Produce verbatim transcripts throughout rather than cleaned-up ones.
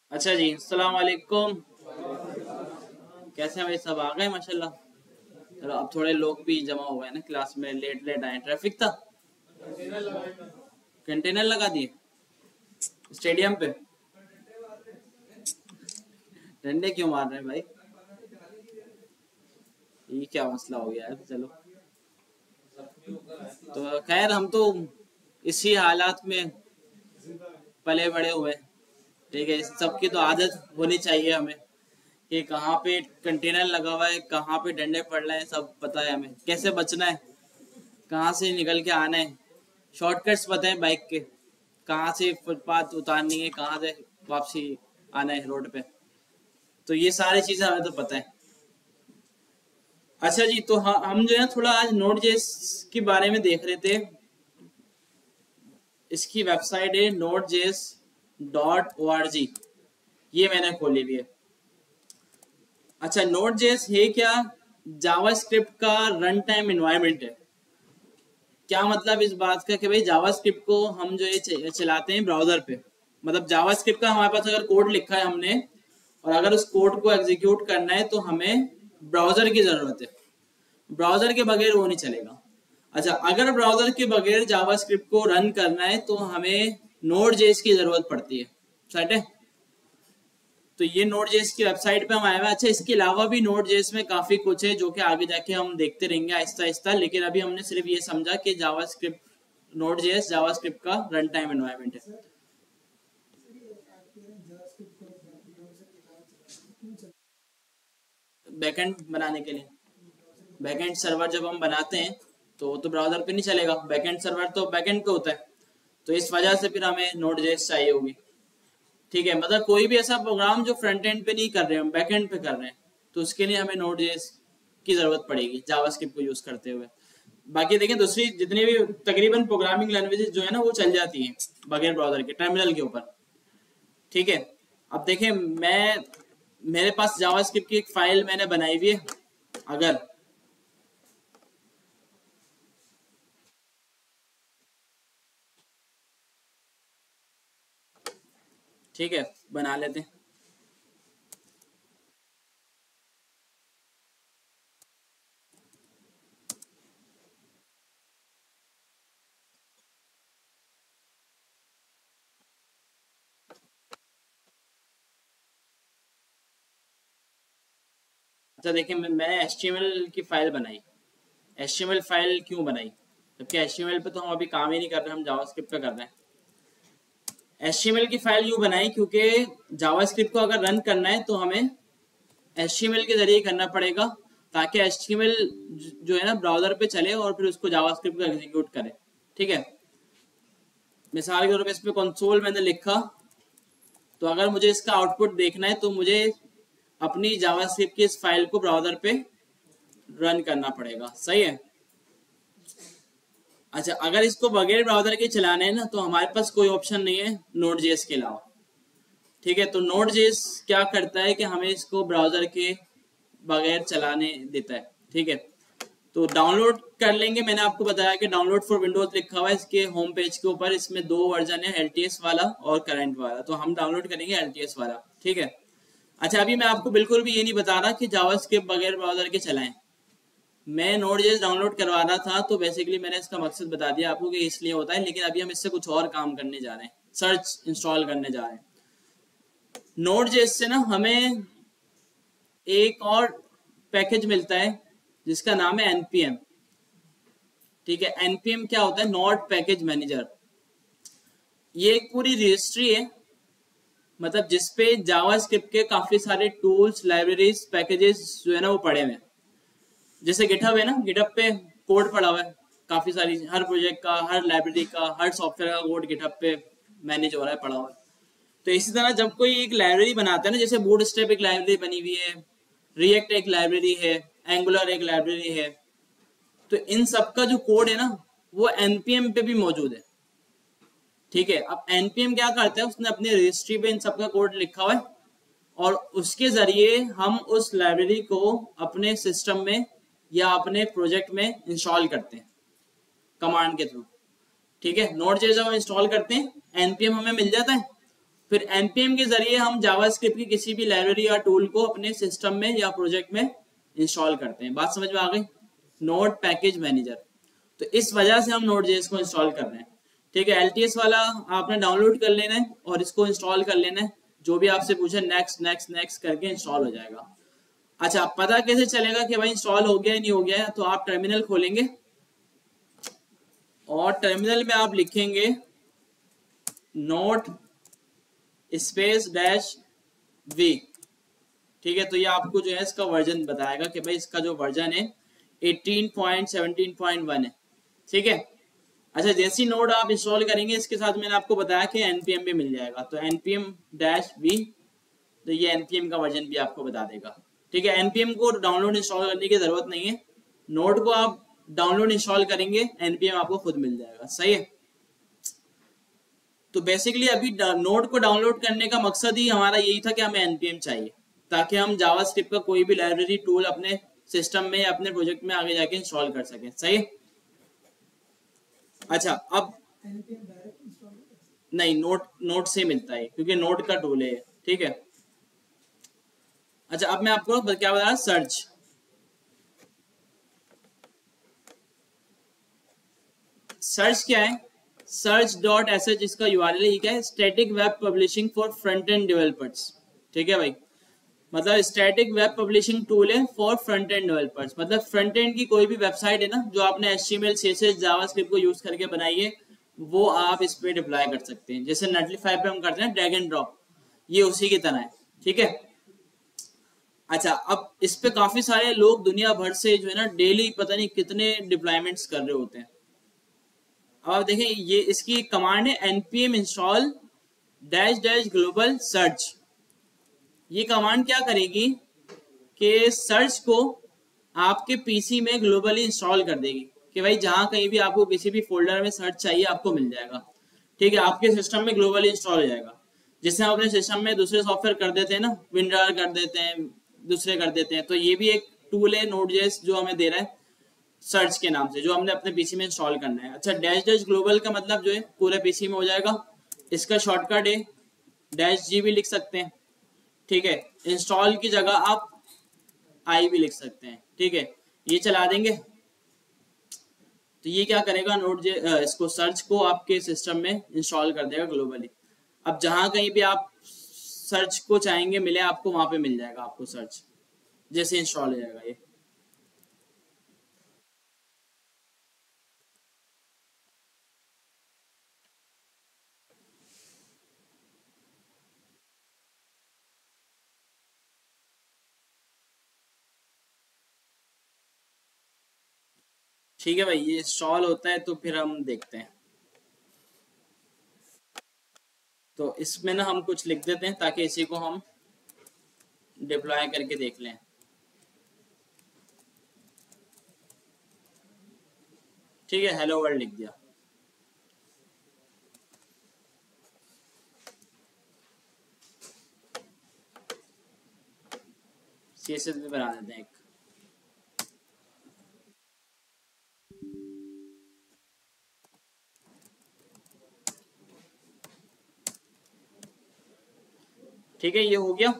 अच्छा जी, अस्सलाम वालेकुम। कैसे हैं भाई? सब आ गए माशाल्लाह। चलो अब थोड़े लोग भी जमा हो गए ना क्लास में, लेट लेट आए, ट्रैफिक था। कंटेनर लगा दिए स्टेडियम पे। डंडे क्यों मार रहे हैं भाई? ये क्या मसला हो गया यार? चलो, तो खैर हम तो इसी हालात में पले बड़े हुए। ठीक है, इस सब की तो आदत होनी चाहिए हमें कि कहाँ पे कंटेनर लगा हुआ है, कहाँ पे डंडे पड़ रहे हैं, सब पता है हमें। कैसे बचना है, कहाँ से निकल के आना है, शॉर्टकट्स पता है बाइक के, कहाँ से फुटपाथ उतारनी है, कहाँ से वापसी आना है रोड पे। तो ये सारी चीजें हमें तो पता है। अच्छा जी, तो हाँ, हम जो है थोड़ा आज नोड जेएस के बारे में देख रहे थे। इसकी वेबसाइट है Node JS dot O R G. ये मैंने खोली हुई है। अच्छा, नोड जेएस है क्या? जावास्क्रिप्ट का रन टाइम एनवायरनमेंट है। क्या मतलब इस बात का कि भाई जावास्क्रिप्ट को हम जो ये चलाते हैं ब्राउजर पे, मतलब जावास्क्रिप्ट का हमारे पास अगर कोड लिखा है हमने, और अगर उस कोड को एग्जीक्यूट करना है तो हमें ब्राउजर की जरूरत है। ब्राउजर के बगैर वो नहीं चलेगा। अच्छा, अगर ब्राउजर के बगैर जावास्क्रिप्ट को रन करना है तो हमें नोड जेएस की जरूरत पड़ती है। सेट है? तो ये नोड जेएस की वेबसाइट पे हम आए हुए हैं। अच्छा, इसके अलावा भी नोड जेएस में काफी कुछ है जो कि आगे जाके हम देखते रहेंगे आहिस्ता आहिस्ता, लेकिन अभी हमने सिर्फ ये समझा कि जावास्क्रिप्ट, नोड जेएस जावास्क्रिप्ट का रन टाइम एनवायरनमेंट है। बैकएंड बनाने के लिए, बैकएंड सर्वर जब हम बनाते हैं तो वो तो ब्राउजर पे नहीं चलेगा, बैकएंड सर्वर तो बैकएंड पे होता है। तो इस वजह से फिर हमें नोड जेएस चाहिए होगी। ठीक है, मतलब कोई भी ऐसा प्रोग्राम जो फ्रंट एंड पे नहीं कर रहे हैं, बैक एंड पे कर रहे हैं, तो उसके लिए हमें नोड जेएस की जरूरत पड़ेगी जावास्क्रिप्ट को यूज करते हुए। बाकी देखें, दूसरी जितनी भी तकरीबन प्रोग्रामिंग लैंग्वेजेस जो है ना वो चल जाती हैं बगैर ब्राउजर के, टर्मिनल के ऊपर। ठीक है, अब देखें, मैं मेरे पास जावास्क्रिप्ट की एक फाइल मैंने बनाई हुई है। अगर ठीक है, बना लेते हैं। अच्छा देखिए, मैं- मैंने एच टी एम एल की फाइल बनाई। H T M L file क्यों बनाई? जबकि एच टी एम एल पे तो हम अभी काम ही नहीं कर रहे, हम जावास्क्रिप्ट पे कर रहे हैं। एच टी एम एल की फाइल यूँ बनाई क्योंकि जावास्क्रिप्ट को अगर रन करना है तो हमें एच टी एम एल के जरिए करना पड़ेगा, ताकि एच टी एम एल जो है ना ब्राउजर पे चले और फिर उसको जावास्क्रिप्ट को एग्जीक्यूट करे। ठीक है, मिसाल के तौर पर इसमें कंसोल मैंने लिखा, तो अगर मुझे इसका आउटपुट देखना है तो मुझे अपनी जावास्क्रिप्ट की इस फाइल को ब्राउजर पे रन करना पड़ेगा। सही है? अच्छा, अगर इसको बगैर ब्राउजर के चलाने है ना तो हमारे पास कोई ऑप्शन नहीं है नोड जेएस के अलावा। ठीक है, तो नोड जेएस क्या करता है कि हमें इसको ब्राउजर के बगैर चलाने देता है। ठीक है, तो डाउनलोड कर लेंगे। मैंने आपको बताया कि डाउनलोड फॉर विंडोज लिखा हुआ है इसके होम पेज के ऊपर। इसमें दो वर्जन है, एलटीएस वाला और करंट वाला, तो हम डाउनलोड करेंगे एलटीएस वाला। ठीक है। अच्छा, अभी मैं आपको बिल्कुल भी ये नहीं बता रहा कि जावास्क्रिप्ट बगैर ब्राउजर के चलाएं। मैं नोड जेएस डाउनलोड करवा रहा था, तो बेसिकली मैंने इसका मकसद बता दिया आपको कि इसलिए होता है, लेकिन अभी हम इससे कुछ और काम करने जा रहे हैं, सर्च इंस्टॉल करने जा रहे हैं। नोड जेएस से ना हमें एक और पैकेज मिलता है जिसका नाम है एनपीएम। ठीक है, एनपीएम क्या होता है? Node package manager. ये एक पूरी रजिस्ट्री है, मतलब जिसपे जावास्क्रिप्ट के काफी सारे टूल्स, लाइब्रेरीज, पैकेजेस जो है ना वो पड़े हुए हैं। जैसे गिटहब है ना, गिटहब पे कोड पड़ा हुआ है काफी सारी, हर प्रोजेक्ट का, हर लाइब्रेरी का, हर सॉफ्टवेयर का कोड गिटहब पे मैनेज हो रहा है, पड़ा हुआ है। तो इसी तरह जब कोई एक लाइब्रेरी बनाता है ना, जैसे बूटस्ट्रैप एक लाइब्रेरी बनी हुई है, रिएक्ट एक लाइब्रेरी है, एंगुलर एक लाइब्रेरी है, तो इन सब का जो कोड है ना वो एनपीएम पे भी मौजूद है। ठीक है, अब एनपीएम क्या करता है, उसने अपनी रजिस्ट्री पे इन सब का कोड लिखा हुआ है, और उसके जरिए हम उस लाइब्रेरी को अपने सिस्टम में या अपने प्रोजेक्ट में इंस्टॉल करते हैं कमांड के थ्रू। ठीक है, नोड जेएस जब हम इंस्टॉल करते हैं एनपीएम हमें मिल जाता है, फिर npm के जरिए हम जावास्क्रिप्ट की किसी भी लाइब्रेरी या टूल को अपने सिस्टम में या प्रोजेक्ट में इंस्टॉल करते हैं। बात समझ में आ गई? नोड पैकेज मैनेजर, तो इस वजह से हम नोड जेएस को इंस्टॉल कर रहे हैं। ठीक है, एलटीएस वाला आपने डाउनलोड कर लेना है और इसको इंस्टॉल कर लेना है, जो भी आपसे पूछे नेक्स्ट नेक्स्ट नेक्स्ट करके इंस्टॉल हो जाएगा। अच्छा, पता कैसे चलेगा कि भाई इंस्टॉल हो गया या नहीं हो गया है? तो आप टर्मिनल खोलेंगे और टर्मिनल में आप लिखेंगे नोट स्पेस डैश वी। ठीक है, तो ये आपको जो है इसका वर्जन बताएगा कि भाई इसका जो वर्जन है eighteen point seventeen point one है। ठीक है, अच्छा जैसी नोड आप इंस्टॉल करेंगे इसके साथ मैंने आपको बताया कि एनपीएम भी मिल जाएगा, तो एनपीएम डैश वी, तो ये एनपीएम का वर्जन भी आपको बता देगा। ठीक है, एनपीएम को डाउनलोड इंस्टॉल करने की जरूरत नहीं है, नोड को आप डाउनलोड इंस्टॉल करेंगे एनपीएम आपको खुद मिल जाएगा। सही है, तो बेसिकली अभी नोड को डाउनलोड करने का मकसद ही हमारा यही था कि हमें एनपीएम चाहिए ताकि हम जावास्क्रिप्ट का कोई भी लाइब्रेरी टूल अपने सिस्टम में या अपने प्रोजेक्ट में आगे जाके इंस्टॉल कर सकें। सही है, अच्छा अब नहीं, नोट नोट से मिलता है क्योंकि नोट का टूल है। ठीक है, अच्छा अब मैं आपको क्या बता रहा, सर्च। सर्च क्या है? सर्च डॉट एस एच इसका यूआरएल है। क्या है? Static web publishing for front end developers. ठीक है भाई, मतलब स्टैटिक वेब पब्लिशिंग टूल है फॉर फ्रंट एंड डेवलपर्स। मतलब फ्रंट एंड की कोई भी वेबसाइट है ना जो आपने एचटीएमएल सीएसएस जावास्क्रिप्ट को यूज करके बनाई है, वो आप इस पे डिप्लॉय कर सकते हैं। जैसे नेटलिफाई पे हम करते हैं ड्रैग एंड ड्रॉप, ये उसी की तरह है। ठीक है, अच्छा अब इस पे काफी सारे लोग दुनिया भर से जो है ना डेली पता नहीं कितने डिप्लॉयमेंट्स कर रहे होते हैं। अब आप देखें, ये इसकी कमांड है NPM install dash dash global Surge. ये कमांड क्या करेगी कि सर्च को आपके पीसी में ग्लोबली इंस्टॉल कर देगी कि भाई जहां कहीं भी आपको किसी भी फोल्डर में सर्च चाहिए आपको मिल जाएगा। ठीक है, आपके सिस्टम में ग्लोबली इंस्टॉल हो जाएगा। जैसे हम अपने सिस्टम में दूसरे सॉफ्टवेयर कर देते हैं ना, विंडर कर देते हैं, दूसरे कर देते हैं, तो ये भी एक टूल है नोड.जेएस जो हमें दे रहा है सर्च के नाम से, जो हमने अपने पीसी में इंस्टॉल करना है। अच्छा, डैश डैश ग्लोबल का मतलब जो है पूरे पीसी में हो जाएगा। इसका शॉर्टकट है डैश जी भी लिख सकते हैं। ठीक है, इंस्टॉल की जगह आप आई भी लिख सकते हैं। ठीक है, ये चला देंगे तो ये क्या करेगा, नोट जे इसको सर्च को आपके सिस्टम में इंस्टॉल कर देगा ग्लोबली। अब जहां कहीं भी आप सर्च को चाहेंगे मिले आपको, वहां पे मिल जाएगा आपको सर्च, जैसे इंस्टॉल हो जाएगा ये। ठीक है भाई, ये इंस्टॉल होता है तो फिर हम देखते हैं। तो इसमें ना हम कुछ लिख देते हैं ताकि इसी को हम डिप्लॉय करके देख लें। ठीक है, हेलो वर्ल्ड लिख दिया। सीएसएस भी बना देते हैं एक। ठीक है, ये हो गया।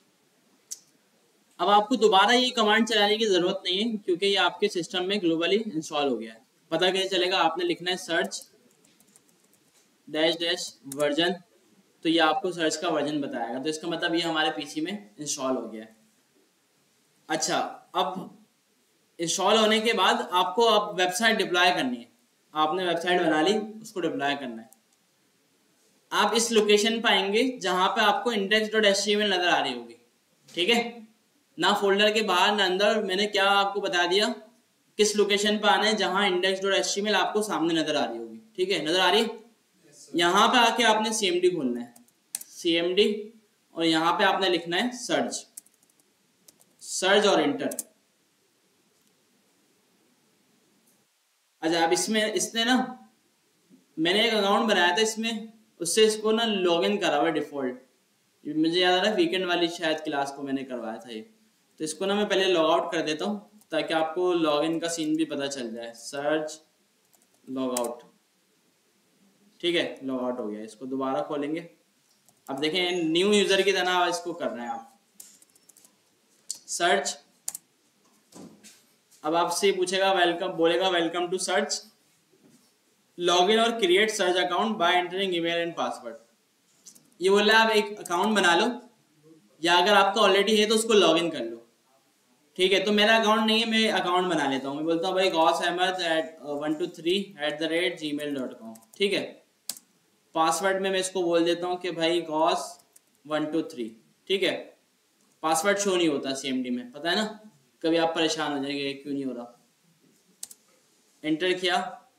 अब आपको दोबारा ये कमांड चलाने की जरूरत नहीं है क्योंकि ये आपके सिस्टम में ग्लोबली इंस्टॉल हो गया है। पता कैसे चलेगा? आपने लिखना है सर्च डैश डैश वर्जन, तो ये आपको सर्च का वर्जन बताएगा, तो इसका मतलब ये हमारे पीसी में इंस्टॉल हो गया है। अच्छा, अब इंस्टॉल होने के बाद आपको अब वेबसाइट डिप्लॉय करनी है। आपने वेबसाइट बना ली, उसको डिप्लॉय करना है। आप इस लोकेशन पर आएंगे जहां पे आपको index dot H T M L नजर आ रही होगी। ठीक है, ना फोल्डर के बाहर ना अंदर, मैंने क्या आपको बता दिया किस लोकेशन पर आना है जहां index dot H T M L आपको सामने नजर आ रही होगी। ठीक है, नजर आ रही है? yes, यहाँ पे आके आपने सीएमडी खोलना है, सीएमडी, और यहाँ पे आपने लिखना है सर्च, सर्च और इंटर। अच्छा, अब इसमें इसने ना मैंने एक अकाउंट बनाया था इसमें, उससे इसको ना लॉगिन करा हुआ डिफॉल्ट। मुझे याद आ रहा है वीकेंड वाली शायद क्लास को मैंने करवाया था ये, तो इसको ना मैं पहले लॉग आउट कर देता हूँ ताकि आपको लॉगिन का सीन भी पता चल जाए। Surge log out. ठीक है, लॉग आउट हो गया। इसको दोबारा खोलेंगे, अब देखें न्यू यूजर की तरह इसको कर रहे हैं आप, सर्च। अब आपसे पूछेगा वेलकम, बोलेगा वेलकम टू सर्च, लॉगिन और create Surge account by entering email and password. ये बोल रहा है आप एक अकाउंट बना लो, या अगर आपका ऑलरेडी है तो उसको लॉगिन कर लो। ठीक है, तो मेरा अकाउंट नहीं है, मैं अकाउंट बना लेता हूँ। मैं बोलता हूँ भाई Ghaus Ahmed at one two three at the rate gmail dot com. ठीक है, पासवर्ड में मैं इसको बोल देता हूँ कि भाई गौस वन टू थ्री। ठीक है, पासवर्ड शो नहीं होता सीएमडी में, पता है ना, कभी आप परेशान हो जाएंगे क्यों नहीं हो रहा। एंटर किया,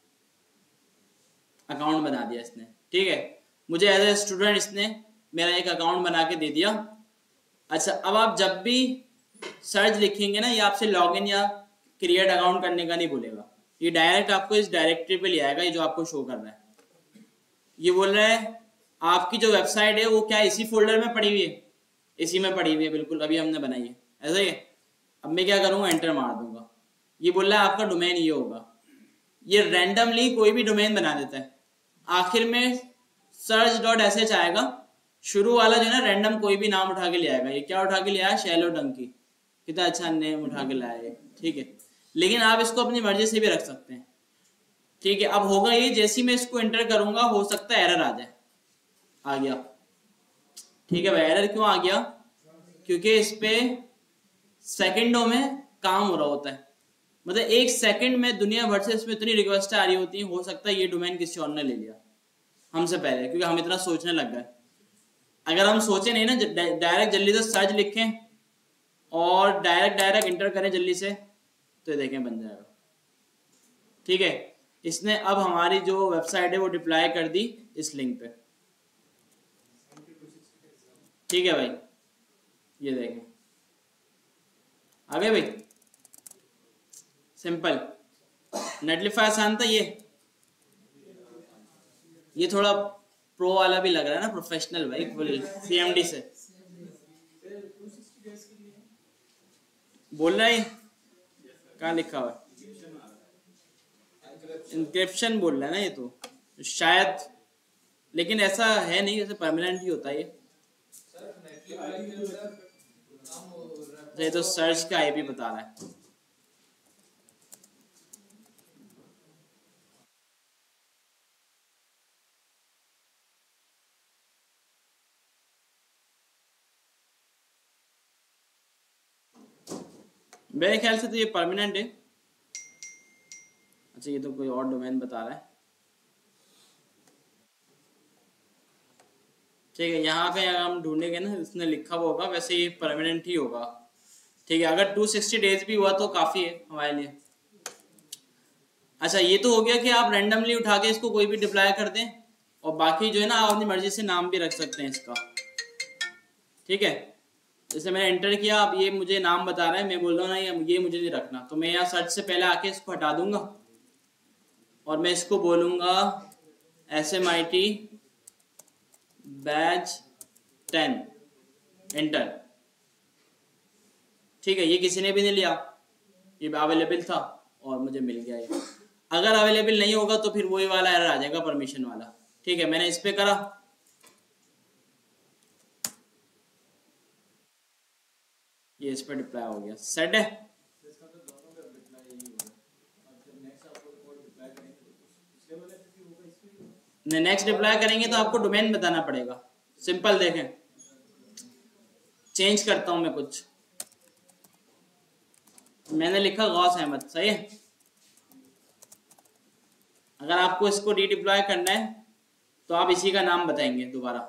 अकाउंट बना दिया इसने। ठीक है, मुझे एज ए स्टूडेंट इसने मेरा एक अकाउंट बना के दे दिया। अच्छा, अब आप जब भी सर्च लिखेंगे ना, ये आपसे लॉगिन या क्रिएट अकाउंट करने का नहीं बोलेगा, ये डायरेक्ट आपको इस डायरेक्टरी पे ले आएगा, ये जो आपको शो कर रहा है। ये बोल रहा है आपकी जो वेबसाइट है वो क्या इसी फोल्डर में पड़ी हुई है, इसी में पड़ी हुई है, बिल्कुल अभी हमने बनाई है, ऐसा ही है। अब मैं क्या करूँगा, एंटर मार दूंगा। ये बोल रहा है आपका डोमेन ये होगा। ये रैंडमली कोई भी डोमेन बना देता है, आखिर में सर्च डॉट एस एच आएगा, शुरू वाला जो है ना रैंडम कोई भी नाम उठा के ले आएगा। ये क्या उठा के ले आया, शैलो डंकी, कितना अच्छा नेम उठा के लाया है। ठीक है, लेकिन आप इसको अपनी मर्जी से भी रख सकते हैं। ठीक है, अब होगा ये, जैसे ही मैं इसको एंटर करूंगा हो सकता है एरर आ जाए। आ गया। ठीक है भाई, एरर क्यों आ गया, क्योंकि इस पे सेकंडों में काम हो रहा होता है, मतलब एक सेकंड में दुनिया भर से इसमें इतनी रिक्वेस्ट आ रही होती है। हो सकता है ये डोमेन किसी और ने ले लिया हमसे पहले, क्योंकि हम इतना सोचने लग गए। अगर हम सोचे नहीं ना, डायरेक्ट जल्दी से सर्च लिखें और डायरेक्ट डायरेक्ट इंटर करें जल्दी से, तो ये देखें बन जाएगा। ठीक है, इसने अब हमारी जो वेबसाइट है वो डिप्लॉय कर दी इस लिंक पे। ठीक है भाई, ये देखें आ गए भाई, सिंपल। नेटलिफाई आसान था ये ये थोड़ा प्रो वाला भी लग रहा है ना, प्रोफेशनल भाई, फुल सीएमडी से बोल रहा है। कहाँ लिखा हुआ है, इंक्रिप्शन बोल रहा है ना ये तो शायद, लेकिन ऐसा है नहीं, जैसे परमानेंट ही होता है ये। ये तो सर्च का आईपी बता रहा है। मेरे ख्याल से तो ये परमानेंट है। अच्छा, ये तो कोई और डोमेन बता रहा है। ठीक है, यहाँ पे अगर हम ढूंढेंगे ना, इसने लिखा हुआ होगा, वैसे ये परमानेंट ही होगा। ठीक है, अगर टू सिक्सटी डेज भी हुआ तो काफ़ी है हमारे लिए। अच्छा, ये तो हो गया कि आप रैंडमली उठा के इसको कोई भी डिप्लॉय कर दें, और बाकी जो है ना आप अपनी मर्जी से नाम भी रख सकते हैं इसका। ठीक है, जैसे मैंने एंटर किया, अब ये मुझे नाम बता रहा है, मैं बोल रहा हूँ ना ये मुझे नहीं रखना, तो मैं यहाँ सर्च से पहले आके इसको हटा दूंगा और मैं इसको बोलूँगा S M I T batch ten, enter. ठीक है, ये किसी ने भी नहीं लिया, ये अवेलेबल था और मुझे मिल गया ये। अगर अवेलेबल नहीं होगा तो फिर वही वाला एरर आ जाएगा, परमिशन वाला। ठीक है, मैंने इस पे करा, ये इस पे डिप्लॉय हो गया, सेट है। नेक्स्ट डिप्लॉय करेंगे तो आपको डोमेन बताना पड़ेगा। सिंपल देखें, चेंज करता हूं मैं कुछ, मैंने लिखा गौस अहमद, सही है। अगर आपको इसको डी डिप्लॉय करना है तो आप इसी का नाम बताएंगे दोबारा,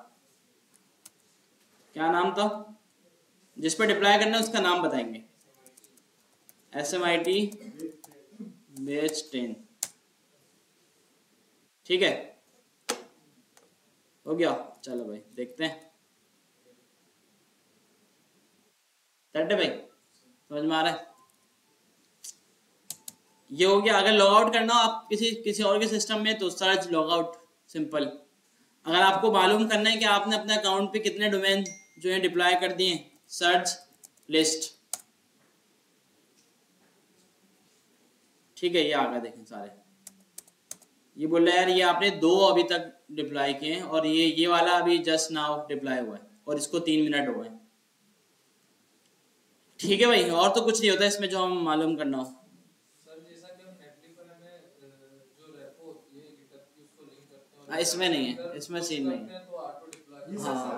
क्या नाम था जिस पर डिप्लॉय करना है उसका नाम बताएंगे, S M I T batch ten. ठीक है, हो गया। चलो भाई देखते हैं, सेट है भाई, समझ में आ रहा है। ये हो गया। अगर लॉग आउट करना हो आप किसी किसी और के सिस्टम में तो सर्च लॉग आउट, सिंपल। अगर आपको मालूम करना है कि आपने अपने अकाउंट पे कितने डोमेन जो है डिप्लॉय कर दिए, सर्च लिस्ट। ठीक है, ये आ गया, देखें सारे, ये बोल रहा है यार ये आपने दो अभी तक डिप्लॉय किए हैं और ये ये वाला अभी जस्ट नाउ डिप्लॉय हुआ है और इसको तीन मिनट हो गए। ठीक है भाई, और तो कुछ नहीं होता इसमें जो हम मालूम करना हो। सर जैसा कि हम नेटलिफाई में जो रेपो होती है गिटहब की उसको लिंक करते हैं हाँ, इसमें नहीं है, इसमें सीन नहीं है। तो ऑटो डिप्लॉय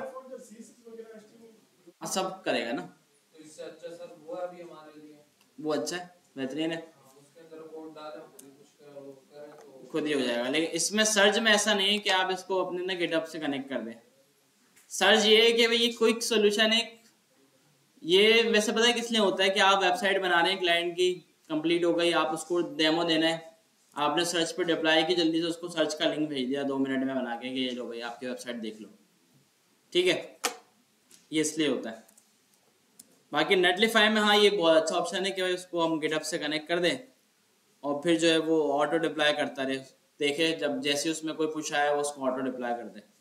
हाँ सब करेगा ना, तो इससे अच्छा सर वो है अभी हमारे लिए, वो अच्छा है, बेहतरीन है, उसके अंदर कोड डालें खुद ही कुछ करें वो करें तो खुद ही हो जाएगा। लेकिन इसमें सर्च में ऐसा नहीं है कि आप इसको अपने ना गिटहब से कनेक्ट कर दें। सर्च ये है कि भाई ये क्विक सोल्यूशन है। ये वैसे पता है किस लिए होता है कि आप वेबसाइट बना रहे हैं, क्लाइंट की कंप्लीट हो गई, आप उसको डेमो देना है, आपने सर्च पे डिप्लॉय की, जल्दी से उसको सर्च का लिंक भेज दिया दो मिनट में बना के कि ये लो भाई आपकी वेबसाइट देख लो। ठीक है, ये इसलिए होता है। बाकी नेटलिफाई में हाँ ये बहुत अच्छा ऑप्शन है कि भाई उसको हम गिटहब से कनेक्ट कर दें और फिर जो है वो ऑटो डिप्लॉय करता रहे, देखे जब जैसे उसमें कोई पुश आया वो उसको ऑटो डिप्लॉय कर दे।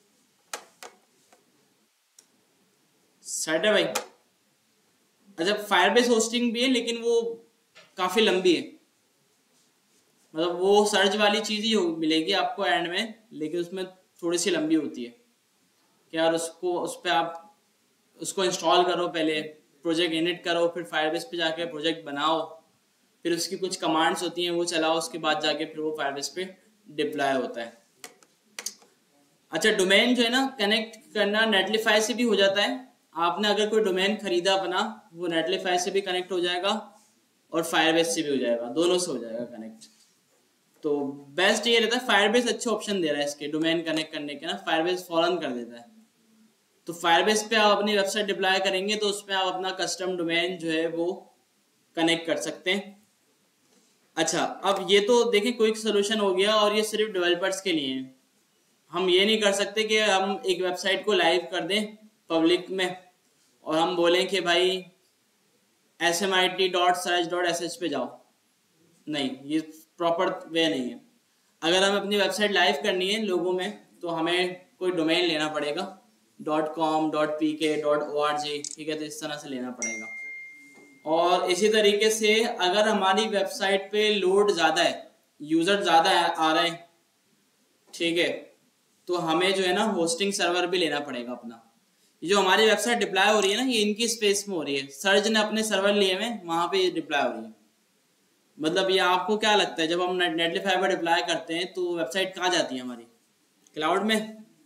सेट है भाई। अच्छा, फायरबेस होस्टिंग भी है लेकिन वो काफी लंबी है, मतलब वो सर्च वाली चीज ही मिलेगी आपको एंड में, लेकिन उसमें थोड़ी सी लंबी होती है कि यार उसको उस पर आप उसको इंस्टॉल करो, पहले प्रोजेक्ट इनिट करो, फिर फायरबेस पे जाके प्रोजेक्ट बनाओ, फिर उसकी कुछ कमांड्स होती हैं वो चलाओ, उसके बाद जाके फिर वो फायरबेस पे डिप्लॉय होता है। अच्छा, डोमेन जो है ना कनेक्ट करना नेटलिफाई से भी हो जाता है। आपने अगर कोई डोमेन खरीदा अपना, वो नेटलिफाई से भी कनेक्ट हो जाएगा और फायरबेस से भी हो जाएगा, दोनों से हो जाएगा कनेक्ट। तो बेस्ट ये रहता है, फायरबेस अच्छे ऑप्शन दे रहा है इसके डोमेन कनेक्ट करने के ना, फायरबेस फौरन कर देता है। तो फायरबेस पे आप अपनी वेबसाइट डिप्लॉय करेंगे तो उसमें आप अपना कस्टम डोमेन जो है वो कनेक्ट कर सकते हैं। अच्छा, अब ये तो देखें क्विक सोल्यूशन हो गया और ये सिर्फ डेवलपर्स के लिए है। हम ये नहीं कर सकते कि हम एक वेबसाइट को लाइव कर दें पब्लिक में और हम बोलें कि भाई S M I T dot Surge dot S H पे जाओ। नहीं, ये प्रॉपर वे नहीं है। अगर हमें अपनी वेबसाइट लाइव करनी है लोगों में तो हमें कोई डोमेन लेना पड़ेगा, dot com dot P K dot O R G, ठीक है, तो इस तरह से लेना पड़ेगा। और इसी तरीके से अगर हमारी वेबसाइट पे लोड ज़्यादा है, यूज़र ज़्यादा आ रहे हैं, ठीक है, तो हमें जो है ना होस्टिंग सर्वर भी लेना पड़ेगा अपना। जो हमारी वेबसाइट डिप्लॉय हो रही है ना, ये इनकी स्पेस में हो रही है, सर्च ने अपने सर्वर लिए हुए वहाँ पे ये डिप्लॉय हो रही है। मतलब ये आपको क्या लगता है जब हम नेटलिफाई पर डिप्लॉय करते हैं तो वेबसाइट कहाँ जाती है हमारी? क्लाउड में,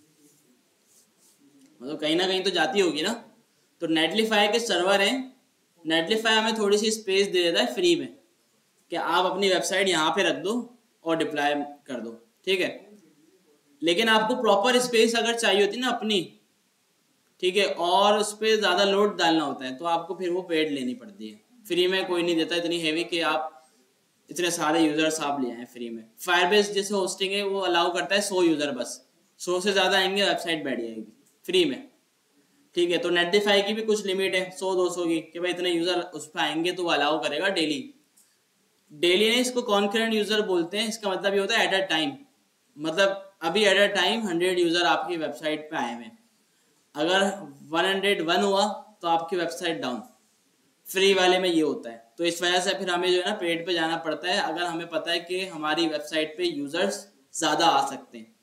मतलब कहीं ना कहीं तो जाती होगी ना। तो नेटलिफाई के सर्वर हैं, नेटलिफाई हमें थोड़ी सी स्पेस दे देता है फ्री में कि आप अपनी वेबसाइट यहाँ पे रख दो और डिप्लॉय कर दो, ठीक है। लेकिन आपको प्रॉपर स्पेस अगर चाहिए होती ना अपनी, ठीक है, और उस पर ज़्यादा लोड डालना होता है तो आपको फिर वो पेड लेनी पड़ती है। फ्री में कोई नहीं देता इतनी हेवी कि आप इतने सारे यूजर्स आप ले आए फ्री में। फायरबेस जैसे होस्टिंग है वो अलाउ करता है सौ यूजर, बस सौ से ज़्यादा आएंगे वेबसाइट बैठ जाएगी फ्री में, ठीक है। तो नेटलिफाई की भी कुछ लिमिट है सौ दो सौ की कि भाई इतने यूजर उस पर आएंगे तो वो अलाउ करेगा डेली। डेली नहीं, इसको कॉन्करेंट यूजर बोलते हैं। इसका मतलब ये होता है एट अ टाइम, मतलब अभी at a time hundred user आपकी वेबसाइट पे आए हुए, अगर वन हंड्रेड वन हुआ तो आपकी वेबसाइट डाउन। फ्री वाले में ये होता है। तो इस वजह से फिर हमें जो है ना पेड पे जाना पड़ता है अगर हमें पता है कि हमारी वेबसाइट पे यूजर्स ज्यादा आ सकते हैं।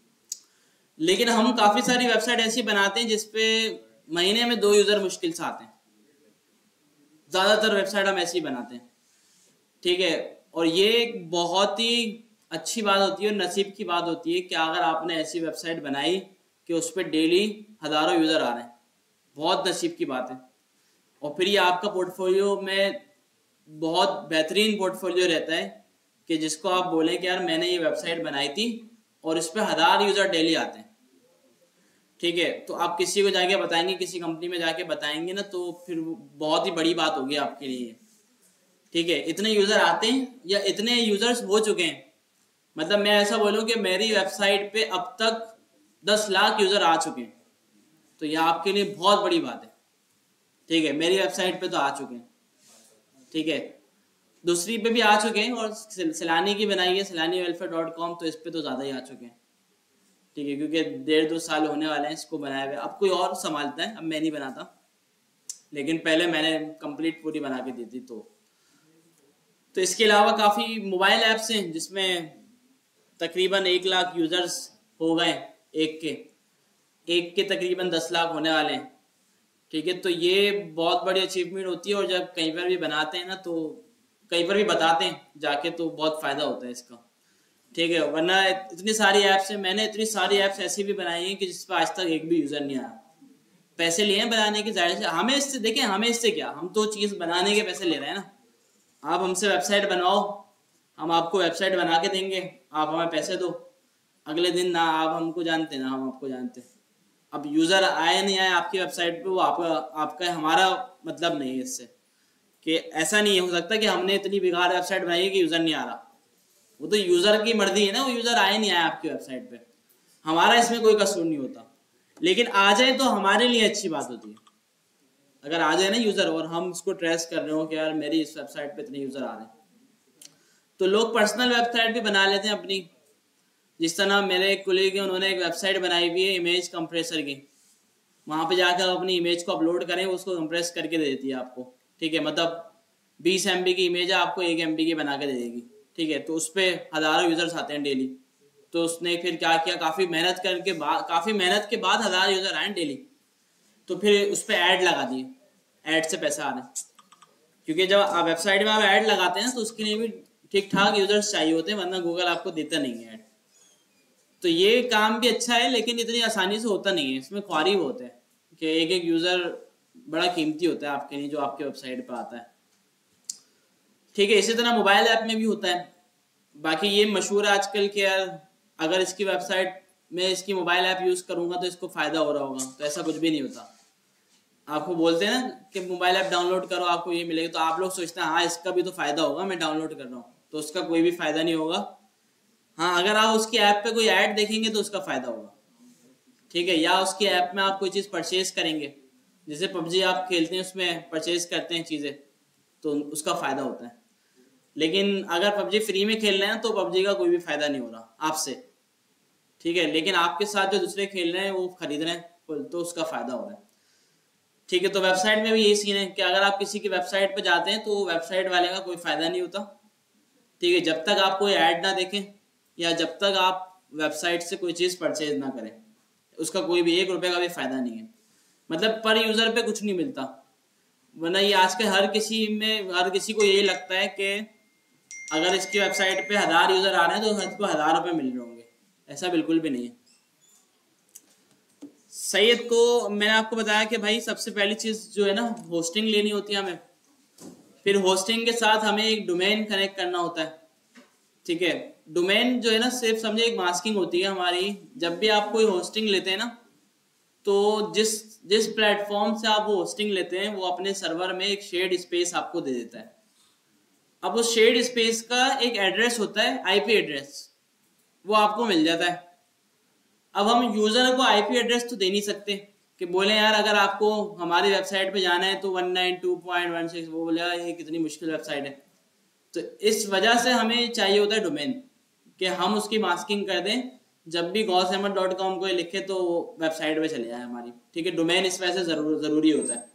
लेकिन हम काफी सारी वेबसाइट ऐसी बनाते हैं जिसपे महीने में दो यूजर मुश्किल से आते हैं, ज्यादातर वेबसाइट हम ऐसी बनाते हैं, ठीक है। और ये एक बहुत ही अच्छी बात होती है और नसीब की बात होती है कि अगर आपने ऐसी वेबसाइट बनाई कि उस पर डेली हजारों यूजर आ रहे हैं, बहुत नसीब की बात है। और फिर ये आपका पोर्टफोलियो में बहुत बेहतरीन पोर्टफोलियो रहता है कि जिसको आप बोलें कि यार मैंने ये वेबसाइट बनाई थी और इस पर हजार यूजर डेली आते हैं, ठीक है। तो आप किसी को जाके बताएंगे, किसी कंपनी में जाके बताएंगे ना, तो फिर बहुत ही बड़ी बात होगी आपके लिए, ठीक है। इतने यूजर आते हैं या इतने यूजर्स हो चुके हैं, मतलब मैं ऐसा बोलूं कि मेरी वेबसाइट पे अब तक दस लाख यूजर आ चुके हैं, तो यह आपके लिए बहुत बड़ी बात है, ठीक है। मेरी वेबसाइट पे तो आ चुके हैं, ठीक है, दूसरी पे भी आ चुके हैं और सैलानी की बनाई है सैलानी वेलफेयर डॉट कॉम, तो इस पे तो ज़्यादा ही आ चुके हैं, ठीक है, क्योंकि डेढ़ दो साल होने वाले हैं इसको बनाए हुए। अब कोई और संभालता है, अब मैं नहीं बनाता, लेकिन पहले मैंने कंप्लीट पूरी बना के दी थी। तो तो इसके अलावा काफ़ी मोबाइल ऐप्स हैं जिसमें तकरीबन एक लाख यूजर्स हो गए, एक के एक के तकरीबन दस लाख होने वाले हैं। ठीक है, तो ये बहुत बड़ी अचीवमेंट होती है, और जब कहीं पर भी बनाते हैं ना तो कहीं पर भी बताते हैं जाके तो बहुत फ़ायदा होता है इसका। ठीक है, वरना इतनी सारी ऐप्स हैं, मैंने इतनी सारी ऐप्स ऐसी भी बनाई हैं कि जिस पर आज तक एक भी यूज़र नहीं आया। पैसे लिए हैं बनाने की, जाहिर से हमें इससे देखें, हमें इससे क्या, हम तो चीज़ बनाने के पैसे ले रहे हैं ना। आप हमसे वेबसाइट बनवाओ, हम आपको वेबसाइट बना के देंगे, आप हमें पैसे दो। अगले दिन ना आप हमको जानते ना हम आपको जानते। अब यूज़र आए नहीं आए आपकी वेबसाइट पे, वो आपका आपका हमारा मतलब नहीं है इससे, कि ऐसा नहीं हो सकता कि हमने इतनी बेकार वेबसाइट बनाई है कि यूज़र नहीं आ रहा। वो तो यूज़र की मर्जी है ना, वो यूज़र आए नहीं आए आपकी वेबसाइट पे, हमारा इसमें कोई कसूर नहीं होता। लेकिन आ जाए तो हमारे लिए अच्छी बात होती है। अगर आ जाए ना यूज़र और हम उसको ट्रेस कर रहे हो कि यार मेरी इस वेबसाइट पे इतने यूज़र आ रहे हैं, तो लोग पर्सनल वेबसाइट भी बना लेते हैं अपनी। जिस तरह मेरे एक कोलीग है, उन्होंने एक वेबसाइट बनाई हुई है इमेज कंप्रेसर की। वहाँ पे जाकर अपनी इमेज को अपलोड करें, उसको कंप्रेस करके दे देती है आपको। ठीक है, मतलब बीस एम बी की इमेज है, आपको एक एम बी की बना के दे देगी। ठीक है, तो उस पर हज़ारों यूज़र्स आते हैं डेली। तो उसने फिर क्या किया, काफ़ी मेहनत करके बाद काफ़ी मेहनत के बाद हज़ार यूज़र आए डेली, तो फिर उस पर ऐड लगा दिए, ऐड से पैसा आ रहे हैं। क्योंकि जब आप वेबसाइट में आप ऐड लगाते हैं तो उसके लिए भी ठीक ठाक यूज़र्स चाहिए होते हैं, वरना गूगल आपको देता नहीं है ऐड। तो ये काम भी अच्छा है, लेकिन इतनी आसानी से होता नहीं है, इसमें ख्वारी होते हैं कि एक एक यूज़र बड़ा कीमती होता है आपके लिए जो आपके वेबसाइट पर आता है। ठीक है, इसी तरह मोबाइल ऐप में भी होता है। बाकी ये मशहूर है आजकल कि यार अगर इसकी वेबसाइट में इसकी मोबाइल ऐप यूज़ करूँगा तो इसको फ़ायदा हो रहा होगा, तो ऐसा कुछ भी नहीं होता। आपको बोलते हैं ना कि मोबाइल ऐप डाउनलोड करो आपको ये मिलेगा, तो आप लोग सोचते हैं हाँ इसका भी तो फ़ायदा होगा, मैं डाउनलोड कर रहा हूँ, तो उसका कोई भी फ़ायदा नहीं होगा। हाँ, अगर आप उसकी ऐप पे कोई ऐड देखेंगे तो उसका फ़ायदा होगा। ठीक है, या उसकी ऐप में आप कोई चीज़ परचेज करेंगे, जैसे पबजी आप खेलते हैं उसमें परचेज करते हैं चीज़ें, तो उसका फ़ायदा होता है। लेकिन अगर पबजी फ्री में खेल रहे हैं तो पबजी का कोई भी फ़ायदा नहीं हो रहा आपसे। ठीक है, लेकिन आपके साथ जो दूसरे खेल रहे हैं वो खरीद रहे हैं तो उसका फ़ायदा हो रहा है। ठीक है, तो वेबसाइट में भी यही सीन है कि अगर आप किसी की वेबसाइट पर जाते हैं तो वेबसाइट वाले का कोई फ़ायदा नहीं होता। ठीक है, जब तक आप कोई ऐड ना देखें या जब तक आप वेबसाइट से कोई चीज़ परचेज ना करें, उसका कोई भी एक रुपये का भी फ़ायदा नहीं है। मतलब पर यूज़र पे कुछ नहीं मिलता। वरना ये आज के हर किसी में हर किसी को यही लगता है कि अगर इसकी वेबसाइट पे हज़ार यूज़र आ रहे हैं तो इसको हज़ार रुपये मिल रहे होंगे। ऐसा बिल्कुल भी नहीं है। सही है, तो मैंने आपको बताया कि भाई सबसे पहली चीज़ जो है ना, होस्टिंग लेनी होती है हमें। फिर होस्टिंग के साथ हमें एक डोमेन कनेक्ट करना होता है। ठीक है, डोमेन जो है ना सिर्फ समझे एक मास्किंग होती है हमारी। जब भी आप कोई होस्टिंग लेते हैं ना, तो जिस जिस प्लेटफॉर्म से आप वो होस्टिंग लेते हैं वो अपने सर्वर में एक शेयर्ड स्पेस आपको दे देता है। अब उस शेयर्ड स्पेस का एक एड्रेस होता है, आईपी एड्रेस, वो आपको मिल जाता है। अब हम यूज़र को आईपी एड्रेस तो दे नहीं सकते कि बोले यार अगर आपको हमारी वेबसाइट पे जाना है तो one nine two point one six, वो बोले ये कितनी मुश्किल वेबसाइट है। तो इस वजह से हमें चाहिए होता है डोमेन, कि हम उसकी मास्किंग कर दें, जब भी गॉस अहमद डॉट कॉम को लिखे तो वेबसाइट पे चले जाए हमारी। ठीक है, डोमेन इस वजह से जरूर ज़रूरी होता है।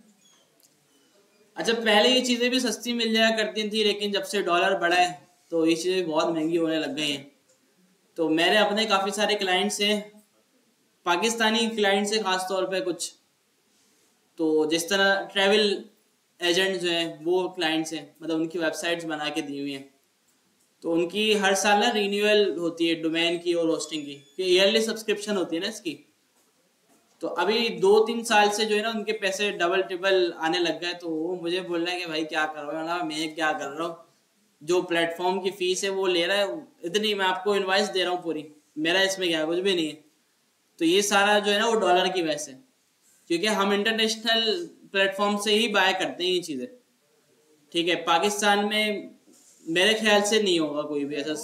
अच्छा, पहले ये चीज़ें भी सस्ती मिल जाया करती थी, लेकिन जब से डॉलर बढ़ा है तो ये चीज़ें बहुत महंगी होने लग गई हैं। तो मेरे अपने काफ़ी सारे क्लाइंट्स हैं, पाकिस्तानी क्लाइंट्स हैं ख़ास तौर पे कुछ, तो जिस तरह ट्रैवल एजेंट जो हैं वो क्लाइंट्स हैं, मतलब उनकी वेबसाइट्स बना के दी हुई हैं। तो उनकी हर साल ना रीन्यूअल होती है डोमेन की और होस्टिंग की, कि ईयरली सब्सक्रिप्शन होती है ना इसकी। तो अभी दो तीन साल से जो है ना उनके पैसे डबल ट्रिपल आने लग गए। तो वो मुझे बोल रहा है कि भाई क्या कर रहा हूँ ना, मैं क्या कर रहा हूँ, जो प्लेटफॉर्म की फीस है वो ले रहा है इतनी, मैं आपको इनवाइस दे रहा हूँ पूरी, मेरा इसमें क्या कुछ भी नहीं है। तो ये सारा जो है ना वो डॉलर की वजह से, क्योंकि हम इंटरनेशनल प्लेटफॉर्म से ही बाय करते हैं ये चीज़ें। ठीक है, पाकिस्तान में मेरे ख्याल से नहीं होगा कोई भी ऐसा।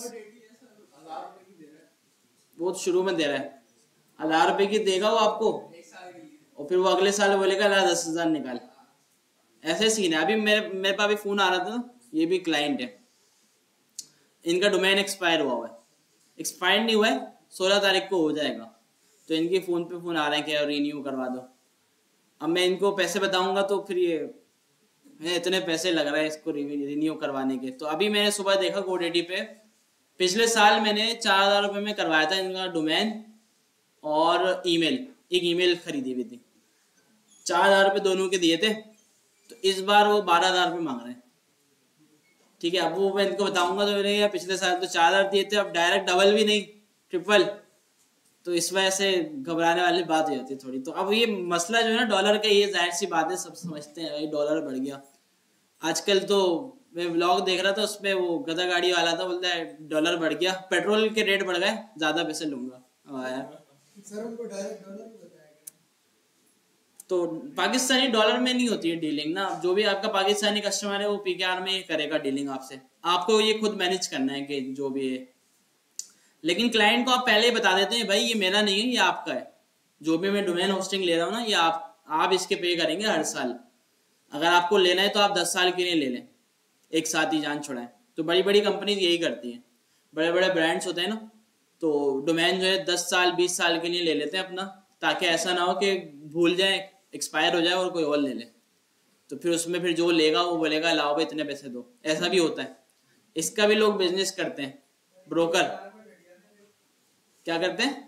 वो तो शुरू में दे रहा है, हजार रुपए की देगा वो आपको, और फिर वो अगले साल बोलेगा ला दस हजार निकाल। ऐसे सीन है। अभी मेरे मेरे पास भी फोन आ रहा था, ये भी क्लाइंट है, इनका डोमेन एक्सपायर हुआ हुआ है, एक्सपायर नहीं हुआ है, सोलह तारीख को हो जाएगा। तो इनके फ़ोन पे फ़ोन आ रहे हैं कि रिन्यू करवा दो। अब मैं इनको पैसे बताऊंगा तो फिर ये इतने पैसे लग रहे हैं इसको रिन्यू करवाने के। तो अभी मैंने सुबह देखा गोडेडी पे पिछले साल मैंने चार हजार रुपये में करवाया था इनका डोमेन और ईमेल, एक ईमेल खरीदी हुई थी, चार हजार रुपये दोनों के दिए थे। तो इस बार वो बारह हजार रुपये मांग रहे हैं। ठीक है, अब वो मैं इनको बताऊंगा तो यार पिछले साल तो चार हजार दिए थे, अब डायरेक्ट डबल भी नहीं ट्रिपल, तो इस वजह से घबराने वाली बात हो जाती है थोड़ी। तो अब ये मसला जो है ना डॉलर का, ये जाहिर सी बात है, सब समझते हैं भाई डॉलर बढ़ गया आजकल। तो मैं व्लॉग देख रहा था, उसमें वो गधा गाड़ी वाला था, बोलता है डॉलर बढ़ गया, पेट्रोल के रेट बढ़ गए, ज्यादा पैसे लूंगा। सर उनको डायरेक्ट डॉलर में बताया गया। तो पाकिस्तानी डॉलर में नहीं होती है डीलिंग ना, जो भी आपका पाकिस्तानी कस्टमर है वो पीकेआर में ही करेगा डीलिंग आपसे, आपको ये खुद मैनेज करना है कि जो भी है। लेकिन क्लाइंट को आप पहले ही बता देते हैं भाई ये मेरा नहीं है, ये आपका है, जो भी मैं डोमेन होस्टिंग ले रहा हूँ ना ये आप आप इसके पे करेंगे हर साल। अगर आपको लेना है तो आप दस साल के लिए ले लें, एक साथ ही जान छोड़ाएं। तो बड़ी बड़ी कंपनी यही करती हैं, बड़े बड़े ब्रांड्स होते हैं ना, तो डोमेन जो है दस साल बीस साल के लिए ले लेते हैं अपना, ताकि ऐसा ना हो कि भूल जाए, एक्सपायर हो जाए और कोई और ले ले, तो फिर उसमें फिर जो लेगा वो बोलेगा लाओ भाई इतने पैसे दो। ऐसा भी होता है, इसका भी लोग बिजनेस करते हैं, ब्रोकर क्या करते हैं।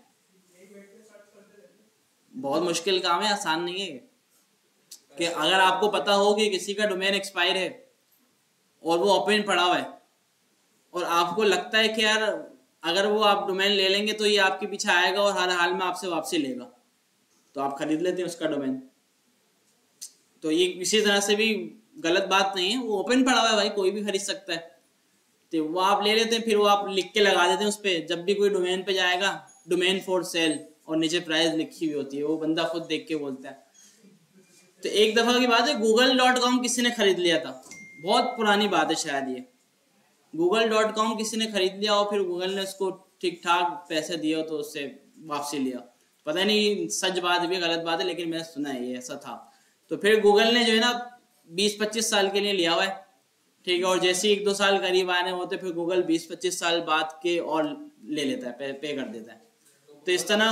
बहुत मुश्किल काम है, आसान नहीं है। कि अगर आपको पता हो कि किसी का डोमेन एक्सपायर है और वो ओपन पड़ा हुआ है और आपको लगता है कि यार अगर वो आप डोमेन ले लेंगे तो ये आपके पीछे आएगा और हर हाल में आपसे वापसी लेगा, तो आप खरीद लेते हैं उसका डोमेन। तो ये किसी तरह से भी गलत बात नहीं है, वो ओपन पड़ा हुआ है भाई, कोई भी खरीद सकता है, तो वो आप ले लेते हैं, फिर वो आप लिख के लगा देते हैं उस पर। जब भी कोई डोमेन पे जाएगा डोमेन फॉर सेल और नीचे प्राइस लिखी हुई होती है, वो बंदा खुद देख के बोलता है। तो एक दफा की बात है, गूगल डॉट कॉम किसी ने खरीद लिया था, बहुत पुरानी बात है शायद ये, गूगल डॉट कॉम किसी ने खरीद लिया और फिर गूगल ने उसको ठीक ठाक पैसे दिए तो उससे वापसी लिया। पता नहीं सच बात भी गलत बात है, लेकिन मैंने सुना है ये ऐसा था। तो फिर गूगल ने जो है ना बीस पच्चीस साल के लिए लिया हुआ है, ठीक है, और जैसे एक दो साल करीब आने होते फिर गूगल बीस पच्चीस साल बाद के और ले लेता है, पे, पे कर देता है। तो इस तरह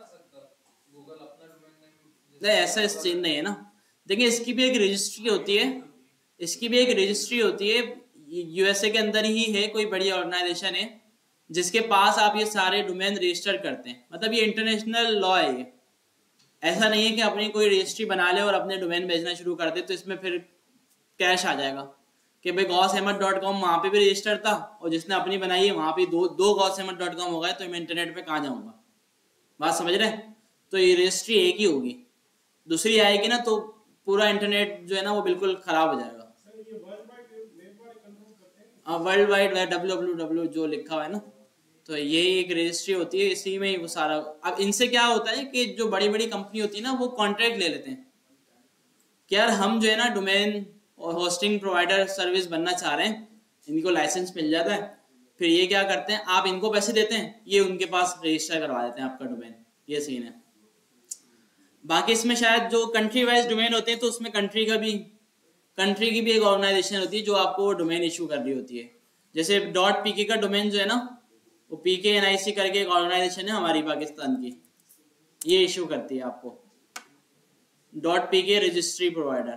नहीं, ऐसा सीन नहीं है ना। देखिए इसकी भी एक रजिस्ट्री होती है, इसकी भी एक रजिस्ट्री होती है, यूएसए के अंदर ही है, कोई बड़ी ऑर्गेनाइजेशन है जिसके पास आप ये सारे डोमेन रजिस्टर करते हैं। मतलब ये इंटरनेशनल लॉ है ये, ऐसा नहीं है कि अपनी कोई रजिस्ट्री बना ले और अपने डोमेन भेजना शुरू कर दे तो इसमें फिर कैश आ जाएगा कि भाई गॉस अहमद डॉट कॉम वहाँ पे भी रजिस्टर था और जिसने अपनी बनाई है वहाँ पे दो दो गॉस अहमद डॉट कॉम हो गए, तो मैं इंटरनेट पे कहाँ जाऊँगा। बात समझ रहे हैं? तो ये रजिस्ट्री एक ही होगी, दूसरी आएगी ना तो पूरा इंटरनेट जो है ना वो बिल्कुल खराब हो जाएगा। World wide web W W W जो लिखा हुआ है ना, तो ये एक रजिस्ट्री होती है, इसी में वो सारा। अब इनसे क्या होता है कि जो बड़ी बड़ी कंपनी होती है ना वो कॉन्ट्रैक्ट ले लेते हैं कि यार हम जो है ना डोमेन और होस्टिंग प्रोवाइडर सर्विस बनना चाह रहे हैं, इनको लाइसेंस मिल जाता है, फिर ये क्या करते हैं आप इनको पैसे देते हैं, ये उनके पास रजिस्टर करवा देते हैं आपका डोमेन। ये सीन है। बाकी इसमें शायद जो कंट्री वाइज डोमेन होते हैं तो उसमें कंट्री का भी कंट्री की भी एक ऑर्गेनाइजेशन होती है जो आपको डोमेन इशू कर रही होती है। जैसे डॉट पीके का डोमेन जो है ना वो पीके एनआईसी करके एक ऑर्गेनाइजेशन है हमारी पाकिस्तान की, ये इशू करती है आपको डॉट पीके रजिस्ट्री प्रोवाइडर।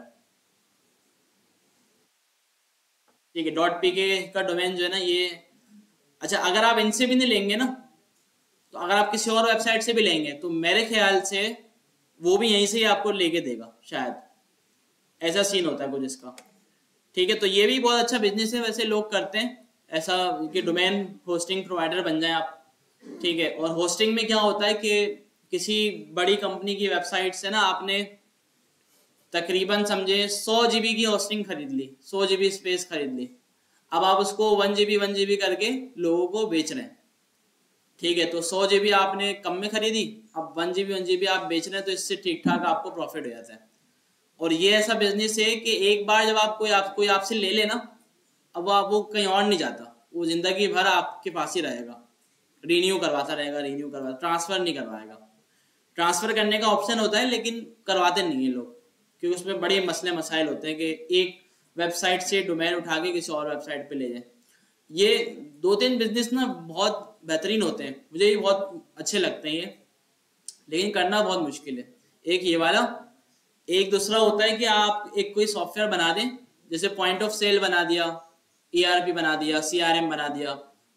ठीक है, डॉट पीके का डोमेन जो है ना ये, अच्छा अगर आप इनसे भी नहीं लेंगे ना, तो अगर आप किसी और वेबसाइट से भी लेंगे तो मेरे ख्याल से वो भी यहीं से ही आपको लेके देगा, शायद ऐसा सीन होता है कुछ इसका। ठीक है, तो ये भी बहुत अच्छा बिजनेस है, वैसे लोग करते हैं ऐसा कि डोमेन होस्टिंग प्रोवाइडर बन जाए आप। ठीक है, और होस्टिंग में क्या होता है कि किसी बड़ी कंपनी की वेबसाइट से ना आपने तकरीबन समझे सौ जीबी की होस्टिंग खरीद ली, सौ जीबी स्पेस खरीद ली, अब आप उसको वन जीबी वन जीबी करके लोगों को बेच रहे हैं। ठीक है, तो सौ जीबी आपने कम में खरीदी, अब वन जीबी वन जीबी आप बेच रहे हैं, तो इससे ठीक ठाक आपको प्रॉफिट हो जाता है। और ये ऐसा बिजनेस है कि एक बार जब आप कोई आप कोई आपसे ले लेना, अब आप वो कहीं और नहीं जाता, वो जिंदगी भर आपके पास ही रहेगा, रिन्यू करवाता रहेगा, रिन्यू करवाता, ट्रांसफर नहीं करवाएगा। ट्रांसफर करने का ऑप्शन होता है लेकिन करवाते नहीं है लोग, क्योंकि उसमें बड़े मसले मसाइल होते हैं कि एक वेबसाइट से डोमेन उठा के किसी और वेबसाइट पे ले जाए। ये दो तीन बिजनेस ना बहुत बेहतरीन होते हैं, मुझे ये बहुत अच्छे लगते हैं ये, लेकिन करना बहुत मुश्किल है। एक ये वाला, एक दूसरा होता है कि आप एक कोई सॉफ्टवेयर बना दें, जैसे पॉइंट ऑफ सेल बना दिया, ईआरपी बना दिया, सीआरएम बना दिया,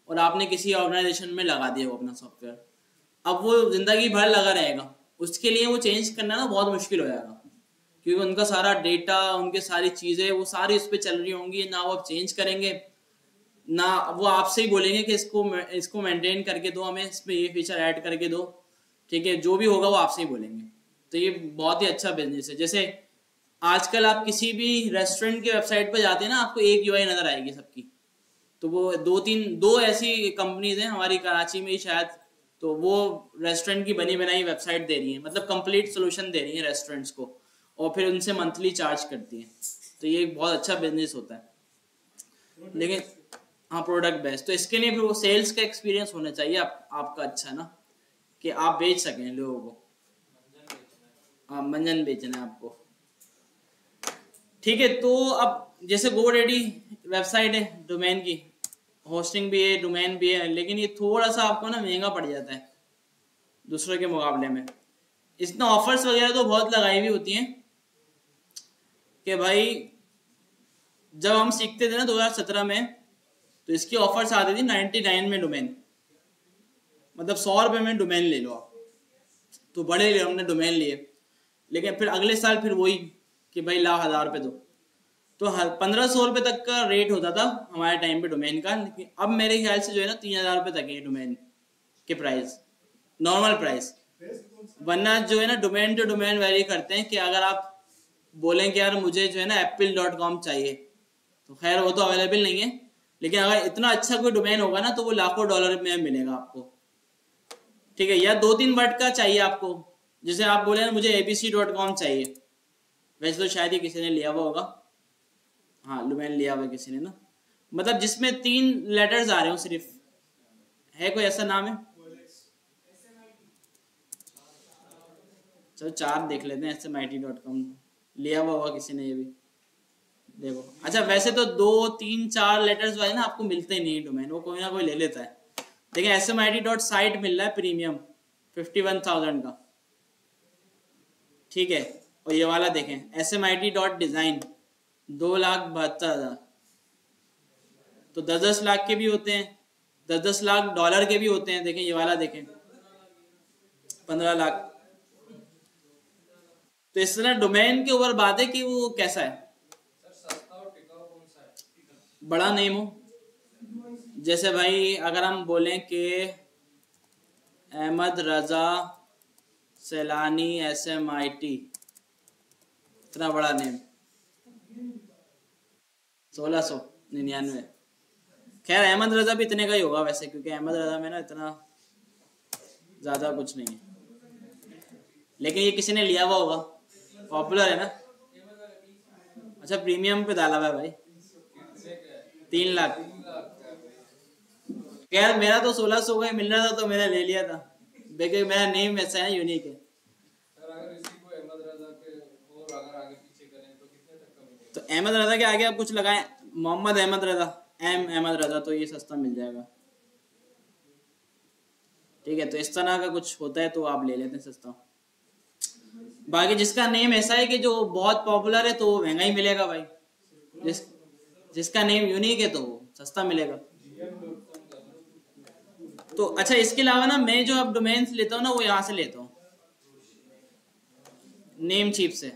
और आपने किसी ऑर्गेनाइजेशन में लगा दिया वो अपना सॉफ्टवेयर, अब वो जिंदगी भर लगा रहेगा, उसके लिए वो चेंज करना ना बहुत मुश्किल हो जाएगा, क्योंकि उनका सारा डेटा, उनके सारी चीजें वो सारी उस पर चल रही होंगी, ना वो आप चेंज करेंगे, ना वो आपसे ही बोलेंगे कि इसको इसको मेंटेन करके दो, हमें इसमें ये फीचर ऐड करके दो, ठीक है, जो भी होगा वो आपसे ही बोलेंगे। तो ये बहुत ही अच्छा बिजनेस है। जैसे आजकल आप किसी भी रेस्टोरेंट के वेबसाइट पर जाते हैं ना, आपको एक यूआई नजर आएगी सबकी, तो वो दो तीन दो ऐसी कंपनीज हैं हमारी कराची में ही शायद, तो वो रेस्टोरेंट की बनी बनाई वेबसाइट दे रही है, मतलब कंप्लीट सोल्यूशन दे रही है रेस्टोरेंट्स को, और फिर उनसे मंथली चार्ज करती हैं। तो ये एक बहुत अच्छा बिजनेस होता है। लेकिन हाँ, प्रोडक्ट बेस्ड, तो इसके लिए फिर वो सेल्स का एक्सपीरियंस होना चाहिए आप, आपका अच्छा ना, कि आप बेच सकें लोगों को। हाँ, मंजन बेचना है आपको, ठीक है। तो अब जैसे GoDaddy वेबसाइट है डोमेन की, होस्टिंग भी है, डोमेन भी है, लेकिन ये थोड़ा सा आपको ना महंगा पड़ जाता है दूसरों के मुकाबले में। इसमें ऑफर्स वगैरह तो बहुत लगाई हुई होती हैं कि भाई जब हम सीखते थे ना दो हज़ार सत्रह में, तो इसकी ऑफर्स आती थी नाइन्टी नाइन में डोमेन, मतलब सौ रुपये में डोमेन ले लो आप, तो बड़े लिए हमने डोमेन लिए। लेकिन फिर अगले साल फिर वही कि भाई ला हज़ार रुपये दो, तो पंद्रह सौ रुपये तक का रेट होता था हमारे टाइम पे डोमेन का। लेकिन अब मेरे ख्याल से जो है ना तीन हज़ार रुपये तक है डोमेन के प्राइस, नॉर्मल प्राइस। वरना जो है ना डोमेन टू डोमेन वेरी करते हैं, कि अगर आप बोलें कि यार मुझे जो है ना एप्पल डॉट कॉम चाहिए, तो खैर वो तो अवेलेबल नहीं है, लेकिन अगर इतना अच्छा कोई डोमेन होगा ना तो वो लाखों डॉलर में मिलेगा आपको, ठीक है। या दो तीन वर्ड का चाहिए आपको, जैसे आप बोले ना मुझे एबीसी डॉट कॉम चाहिए, वैसे तो शायद ही किसी ने लिया हुआ होगा, हाँ डोमेन लिया हुआ किसी ने ना, मतलब जिसमें तीन लेटर्स आ रहे हो सिर्फ, है कोई ऐसा नाम है? चलो चार देख लेते हैं, S M I T dot com लिया हुआ होगा किसी ने ये भी, देखो। अच्छा वैसे तो दो तीन चार लेटर्स वाले ना आपको मिलते ही नहीं डोमेन, वो कोई ना कोई ले लेता है। देखिए S M I T dot site मिल रहा है प्रीमियम फिफ्टी वन थाउजेंड का, ठीक है। और ये वाला देखें S M I T dot design दो लाख बहत्तर हजार, तो दस दस लाख के भी होते हैं, दस दस लाख डॉलर के भी होते हैं। देखें ये वाला देखें पंद्रह लाख। तो इस तरह डोमेन के ऊपर बात है कि वो कैसा है, बड़ा नेम हो। जैसे भाई अगर हम बोलें कि अहमद रजा सैलानी एस एम आई टी, इतना बड़ा नेम, सोलह सौ निन्यानवे। खैर अहमद रजा भी इतने का ही होगा वैसे, क्योंकि अहमद रजा में ना इतना ज्यादा कुछ नहीं है, लेकिन ये किसी ने लिया हुआ होगा, पॉपुलर है ना। अच्छा प्रीमियम पे डाला हुआ है भाई, तीन लाख। खैर मेरा तो सोलह सौ का मिल रहा था तो मैंने ले लिया था, देखिए मेरा नेम ऐसा है, यूनिक है। तो अहमद रजा के आगे आप कुछ लगाएं, मोहम्मद अहमद रजा, एम अहमद रजा, तो ये सस्ता मिल जाएगा, ठीक है। तो इस तरह का कुछ होता है तो आप ले लेते हैं सस्ता। बाकी जिसका नेम ऐसा है कि जो बहुत पॉपुलर है तो वो महंगा ही मिलेगा भाई, जिस जिसका नेम यूनिक है तो वो सस्ता मिलेगा। तो अच्छा इसके अलावा ना मैं जो अब डोमेन्स लेता हूँ ना वो यहाँ से लेता हूँ, नेम चीप से।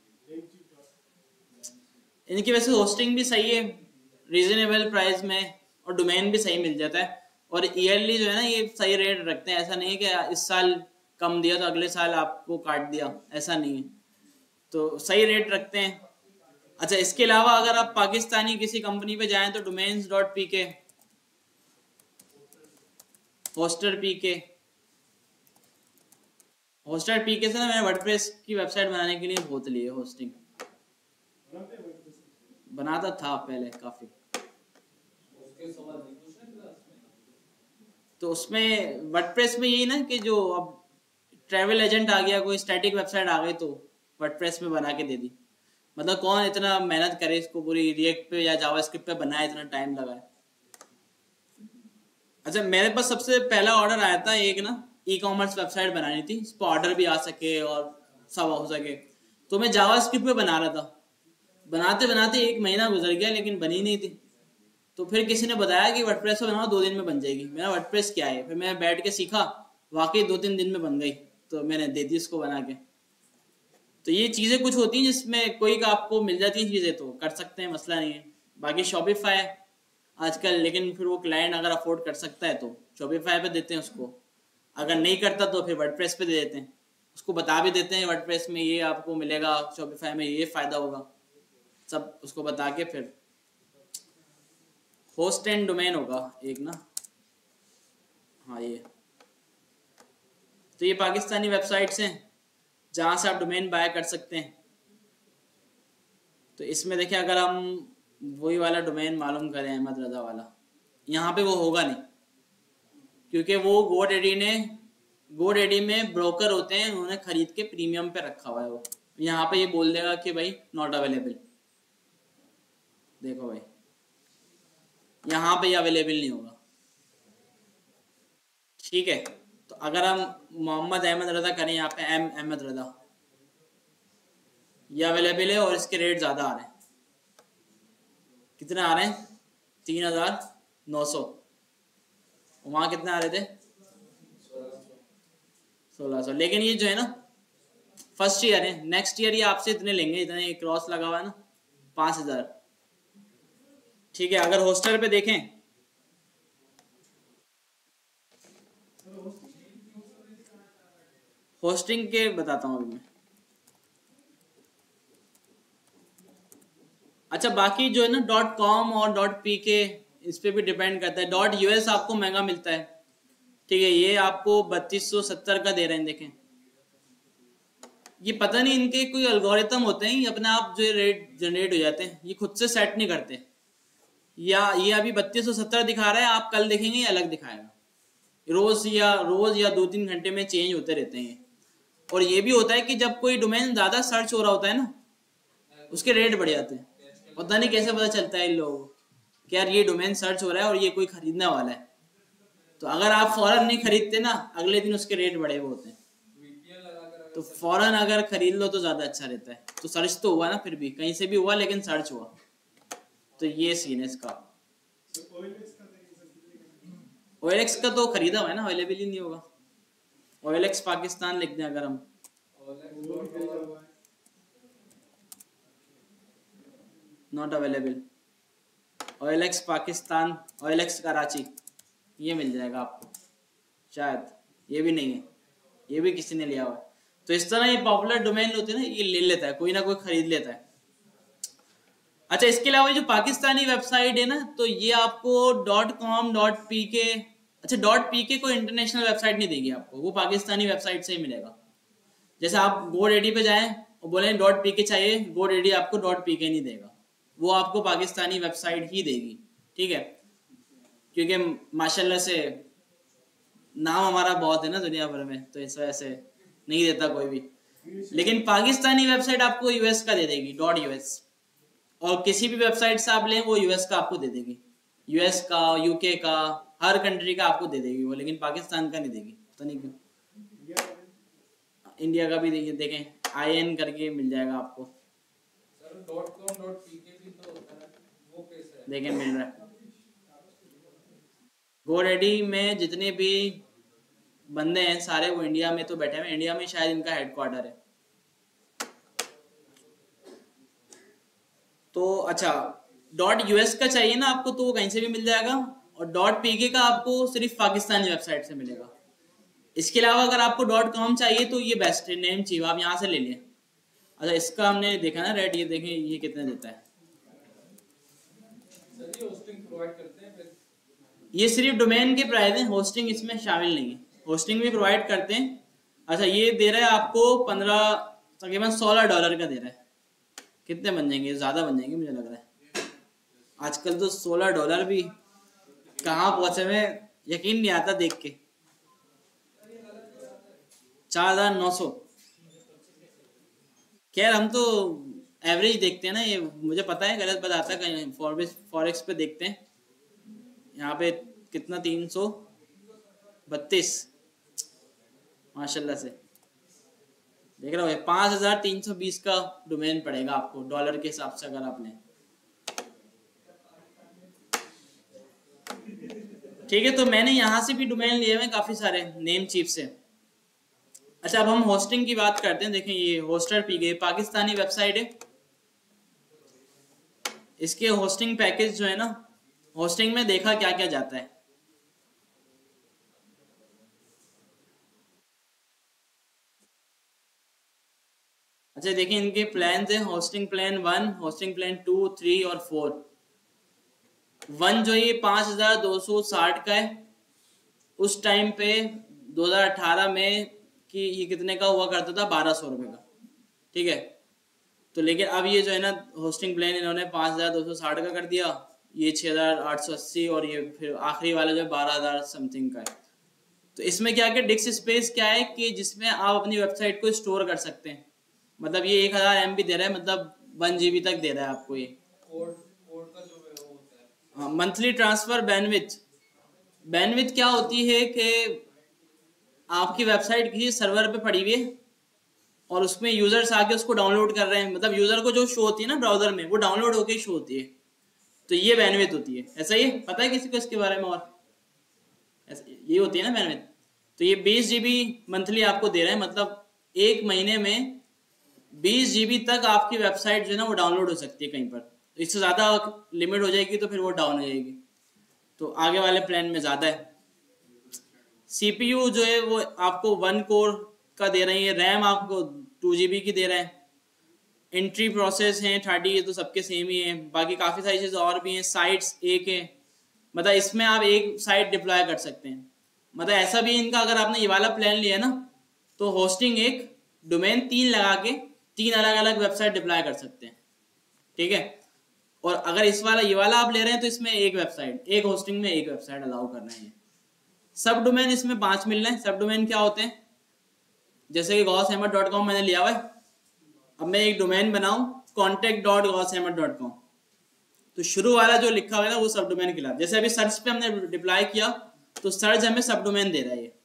इनकी वैसे होस्टिंग भी सही है रीजनेबल प्राइस में, और डोमेन भी सही मिल जाता है, और ईयरली जो है ना ये सही रेट रखते हैं। ऐसा नहीं है कि इस साल कम दिया तो अगले साल आपको काट दिया, ऐसा नहीं है, तो सही रेट रखते हैं। अच्छा इसके अलावा अगर आप पाकिस्तानी किसी कंपनी पे जाएं तो डोमेन्स डॉट पी के, होस्टर पी के, होस्टर पी के से ना मैंने वर्डप्रेस की वेबसाइट बनाने के लिए बहुत ली है होस्टिंग, बनाता था पहले काफी। तो उसमें वर्डप्रेस में यही ना कि जो अब ट्रैवल एजेंट आ गया, कोई स्टैटिक वेबसाइट आ गई तो वर्डप्रेस में बना के दे दी। मतलब कौन इतना मेहनत करे इसको पूरी रिएक्ट पे या जावास्क्रिप्ट पे बनाए, इतना टाइम लगाए। अच्छा मेरे पास सबसे पहला ऑर्डर आया था एक ना ई कॉमर्स वेबसाइट बनानी थी, इस पर ऑर्डर भी आ सके और सब हो सके, तो मैं जावास्क्रिप्ट पे बना रहा था। बनाते बनाते एक महीना गुजर गया लेकिन बनी नहीं थी। तो फिर किसी ने बताया कि वर्डप्रेस को बनाओ, दो दिन में बन जाएगी। मेरा वर्डप्रेस क्या है, फिर मैं बैठ के सीखा, वाकई दो तीन दिन में बन गई, तो मैंने दे दी उसको बना के। तो ये चीज़ें कुछ होती हैं जिसमें कोई का आपको मिल जाती है चीज़ें तो कर सकते हैं, मसला नहीं है। बाकी शॉपिफाई आजकल, लेकिन फिर वो क्लाइंट अगर अफोर्ड कर सकता है तो शॉपिफाई पे देते हैं उसको, अगर नहीं करता तो फिर वर्डप्रेस पे दे देते हैं, उसको बता भी देते हैं वर्डप्रेस में ये आपको मिलेगा, शॉपिफाई में ये फ़ायदा होगा, सब उसको बता के फिर होस्ट एंड डोमेन होगा एक ना। हाँ ये तो ये पाकिस्तानी वेबसाइट्स हैं जहाँ से आप डोमेन बाय कर सकते हैं। तो इसमें देखिए अगर हम वही वाला डोमेन मालूम करें अहमद रजा वाला, यहाँ पे वो होगा नहीं, क्योंकि वो गोडेडी ने गोडेडी में ब्रोकर होते हैं, उन्होंने खरीद के प्रीमियम पे रखा हुआ है। वो यहाँ पे ये बोल देगा कि भाई नॉट अवेलेबल। देखो भाई यहाँ पे ये अवेलेबल नहीं होगा, ठीक है। तो अगर हम मोहम्मद अहमद रजा करें यहाँ पे एम अहमद रजा, ये अवेलेबल है और इसके रेट ज़्यादा आ रहे हैं। कितने आ रहे हैं? तीन हज़ार नौ सौ। वहाँ कितने आ रहे थे? सोलह सौ। लेकिन ये जो है ना फर्स्ट ईयर है, नेक्स्ट ईयर ये आपसे इतने लेंगे, इतने क्रॉस लगा हुआ है ना, पाँच हज़ार, ठीक है। अगर होस्टर पे देखें होस्टिंग के बताता हूँ अभी मैं। अच्छा बाकी जो है ना डॉट कॉम और डॉट पी के इस पे भी डिपेंड करता है। डॉट यूएस आपको महंगा मिलता है, ठीक है, ये आपको बत्तीस सौ सत्तर का दे रहे हैं। देखें ये पता नहीं इनके कोई एल्गोरिथम होते हैं, ये अपने आप जो रेट जनरेट हो जाते हैं, ये खुद से सेट नहीं करते। या ये अभी बत्तीस सौ सत्तर दिखा रहा है, आप कल देखेंगे ये अलग दिखाएगा, रोज या रोज या दो तीन घंटे में चेंज होते रहते हैं। और ये भी होता है कि जब कोई डोमेन ज्यादा सर्च हो रहा होता है ना, उसके रेट बढ़ जाते हैं। पता नहीं कैसे पता चलता है इन लोगों को कि यार ये डोमेन सर्च हो रहा है और ये कोई खरीदने वाला है। तो अगर आप फौरन नहीं खरीदते ना, अगले दिन उसके रेट बढ़े हुए होते हैं। तो फौरन अगर खरीद लो तो ज्यादा अच्छा रहता है। तो सर्च तो हुआ ना, फिर भी कहीं से भी हुआ, लेकिन सर्च हुआ। तो ये सीन है इसका। ओएलएक्स का तो खरीदा हुआ है ना, अवेलेबल ही नहीं होगा। ओएलएक्स पाकिस्तान लिख दें अगर हम, not available. OLX Pakistan, OLX Karachi, ये मिल जाएगा आपको शायद। ये भी नहीं है, ये भी किसी ने लिया हुआ है। तो इस तरह ये पॉपुलर डोमेन होते हैं ना, ये ले लेता है, कोई ना कोई खरीद लेता है। अच्छा इसके अलावा जो पाकिस्तानी वेबसाइट है ना, तो ये आपको डॉट कॉम डॉट पी के, अच्छा डॉट पी के कोई इंटरनेशनल वेबसाइट नहीं देगी आपको, वो पाकिस्तानी वेबसाइट से ही मिलेगा। जैसे आप गोडेडी पे जाएं और बोलें डॉट पी के चाहिए, गोडेडी आपको डॉट पी के नहीं देगा, वो आपको पाकिस्तानी वेबसाइट ही देगी, ठीक है। क्योंकि माशाल्लाह से नाम हमारा बहुत है ना दुनिया भर में, तो इस वजह से नहीं देता कोई भी। लेकिन पाकिस्तानी वेबसाइट आपको यूएस का दे देगी, डॉट यूएस। और किसी भी वेबसाइट से आप लें वो यूएस का आपको दे देगी, यूएस का, यूके का, हर कंट्री का आपको दे देगी वो, लेकिन पाकिस्तान का नहीं देगी। पता नहीं क्यों। इंडिया का भी देखिए, देखें आई एन करके मिल जाएगा आपको, देखें मिल रहा है। गोडेडी में जितने भी बंदे हैं सारे वो इंडिया में तो बैठे हैं, इंडिया में शायद इनका हेडक्वार्टर है। तो अच्छा डॉट यूएस का चाहिए ना आपको, तो वो कहीं से भी मिल जाएगा। और डॉट पीके का आपको सिर्फ पाकिस्तानी वेबसाइट से मिलेगा। इसके अलावा अगर आपको डॉट कॉम चाहिए तो ये बेस्ट है, नेम चाहिए आप यहाँ से ले लें। अच्छा इसका हमने देखा ना रेट, ये देखें ये कितने देता है। ये सिर्फ डोमेन के प्राइस हैं, होस्टिंग इसमें शामिल नहीं है, होस्टिंग भी प्रोवाइड करते हैं। अच्छा ये दे रहा है आपको पंद्रह तकरीबन सोलह डॉलर का दे रहा है। कितने बन जाएंगे? ज़्यादा बन जाएंगे मुझे लग रहा है। आजकल तो सोलह डॉलर भी कहाँ पहुँचे में यकीन नहीं आता देख के। चार हजार नौ सौ। खैर हम तो एवरेज देखते हैं ना, ये मुझे पता है गलत बताता है, कहीं फॉरेक्स फॉरेक्स पे देखते हैं। यहाँ पे कितना तीन सौ बत्तीस माशाल्लाह से देख रहा हूँ। पाँच हजार तीन सौ बीस का डोमेन पड़ेगा आपको डॉलर के हिसाब से। अगर आपने ठीक है, तो मैंने यहाँ से भी डोमेन लिए हुए काफी सारे नेम चीफ से। अच्छा, अब हम होस्टिंग की बात करते हैं। देखें ये होस्टर पी गई पाकिस्तानी वेबसाइट है, इसके होस्टिंग पैकेज जो है ना, होस्टिंग में देखा क्या क्या जाता है। अच्छा देखिए इनके प्लान है, hosting plan one, hosting plan two, three और फोर। वन जो ये पांच हजार दो सौ साठ का है, उस टाइम पे दो हजार अठारह में कि ये कितने का हुआ करता था, बारह सौ रुपये का। ठीक है, तो लेकिन अब ये जो है ना होस्टिंग प्लान इन्होंने पाँच हजार दो सौ साठ का कर दिया, ये छः हजार आठ सौ अस्सी और ये फिर आखिरी वाला जो बारह हजार समथिंग का है। तो इसमें क्या क्या डिस्क स्पेस क्या है कि जिसमें आप अपनी वेबसाइट को स्टोर कर सकते हैं। मतलब ये एक हजार एम बी दे रहा है, मतलब वन जी बी तक दे रहा है आपको ये। कोड कोड का जो है वो होता है। हाँ, मंथली ट्रांसफर बैंडविड्थ। बैंडविड्थ क्या होती है कि आपकी वेबसाइट किसी सर्वर पे पड़ी हुई है और उसमें यूजर्स आके उसको डाउनलोड कर रहे हैं, मतलब यूजर को जो शो होती है ना ब्राउजर में, वो डाउनलोड होके शो होती है, तो ये बैंडविड्थ होती है। ऐसा ही पता है किसी को इसके बारे में? और ये होती है ना बैंडविड्थ। तो ये बीस जीबी मंथली आपको दे रहे हैं, मतलब एक महीने में बीस जीबी तक आपकी वेबसाइट जो है ना वो डाउनलोड हो सकती है कहीं पर। तो इससे ज़्यादा लिमिट हो जाएगी तो फिर वो डाउन हो जाएगी, तो आगे वाले प्लान में ज़्यादा है। सीपीयू जो है वो आपको वन कोर का दे रही है, रैम आपको टू जीबी की दे रहे हैं, एंट्री प्रोसेस हैं थर्टी, ये तो सबके सेम ही है। बाकी काफ़ी सारी चीज़ें और भी हैं, साइट्स एक है, मतलब इसमें आप एक साइट डिप्लॉय कर सकते हैं। मतलब ऐसा भी इनका अगर आपने ये वाला प्लान लिया ना तो होस्टिंग एक, डोमेन तीन लगा के तीन अलग अलग वेबसाइट डिप्लॉय कर सकते हैं। ठीक है, और अगर इस वाला ये वाला आप ले रहे हैं तो इसमें एक वेबसाइट, एक होस्टिंग में एक वेबसाइट अलाउ कर रहे हैं। सब डोमेन इसमें पांच मिल रहे हैं। सब डोमेन क्या होते हैं? जैसे कि गौस अहमद डॉट कॉम मैंने लिया हुआ है, अब मैं एक डोमेन बनाऊं contact dot Ghaus Ahmed dot com, तो शुरू वाला जो लिखा हुआ है ना वो सब डोमेन खिला। जैसे अभी सर्च पे हमने डिप्लॉय किया तो सर्च हमें सब डोमेन दे रहा है ये।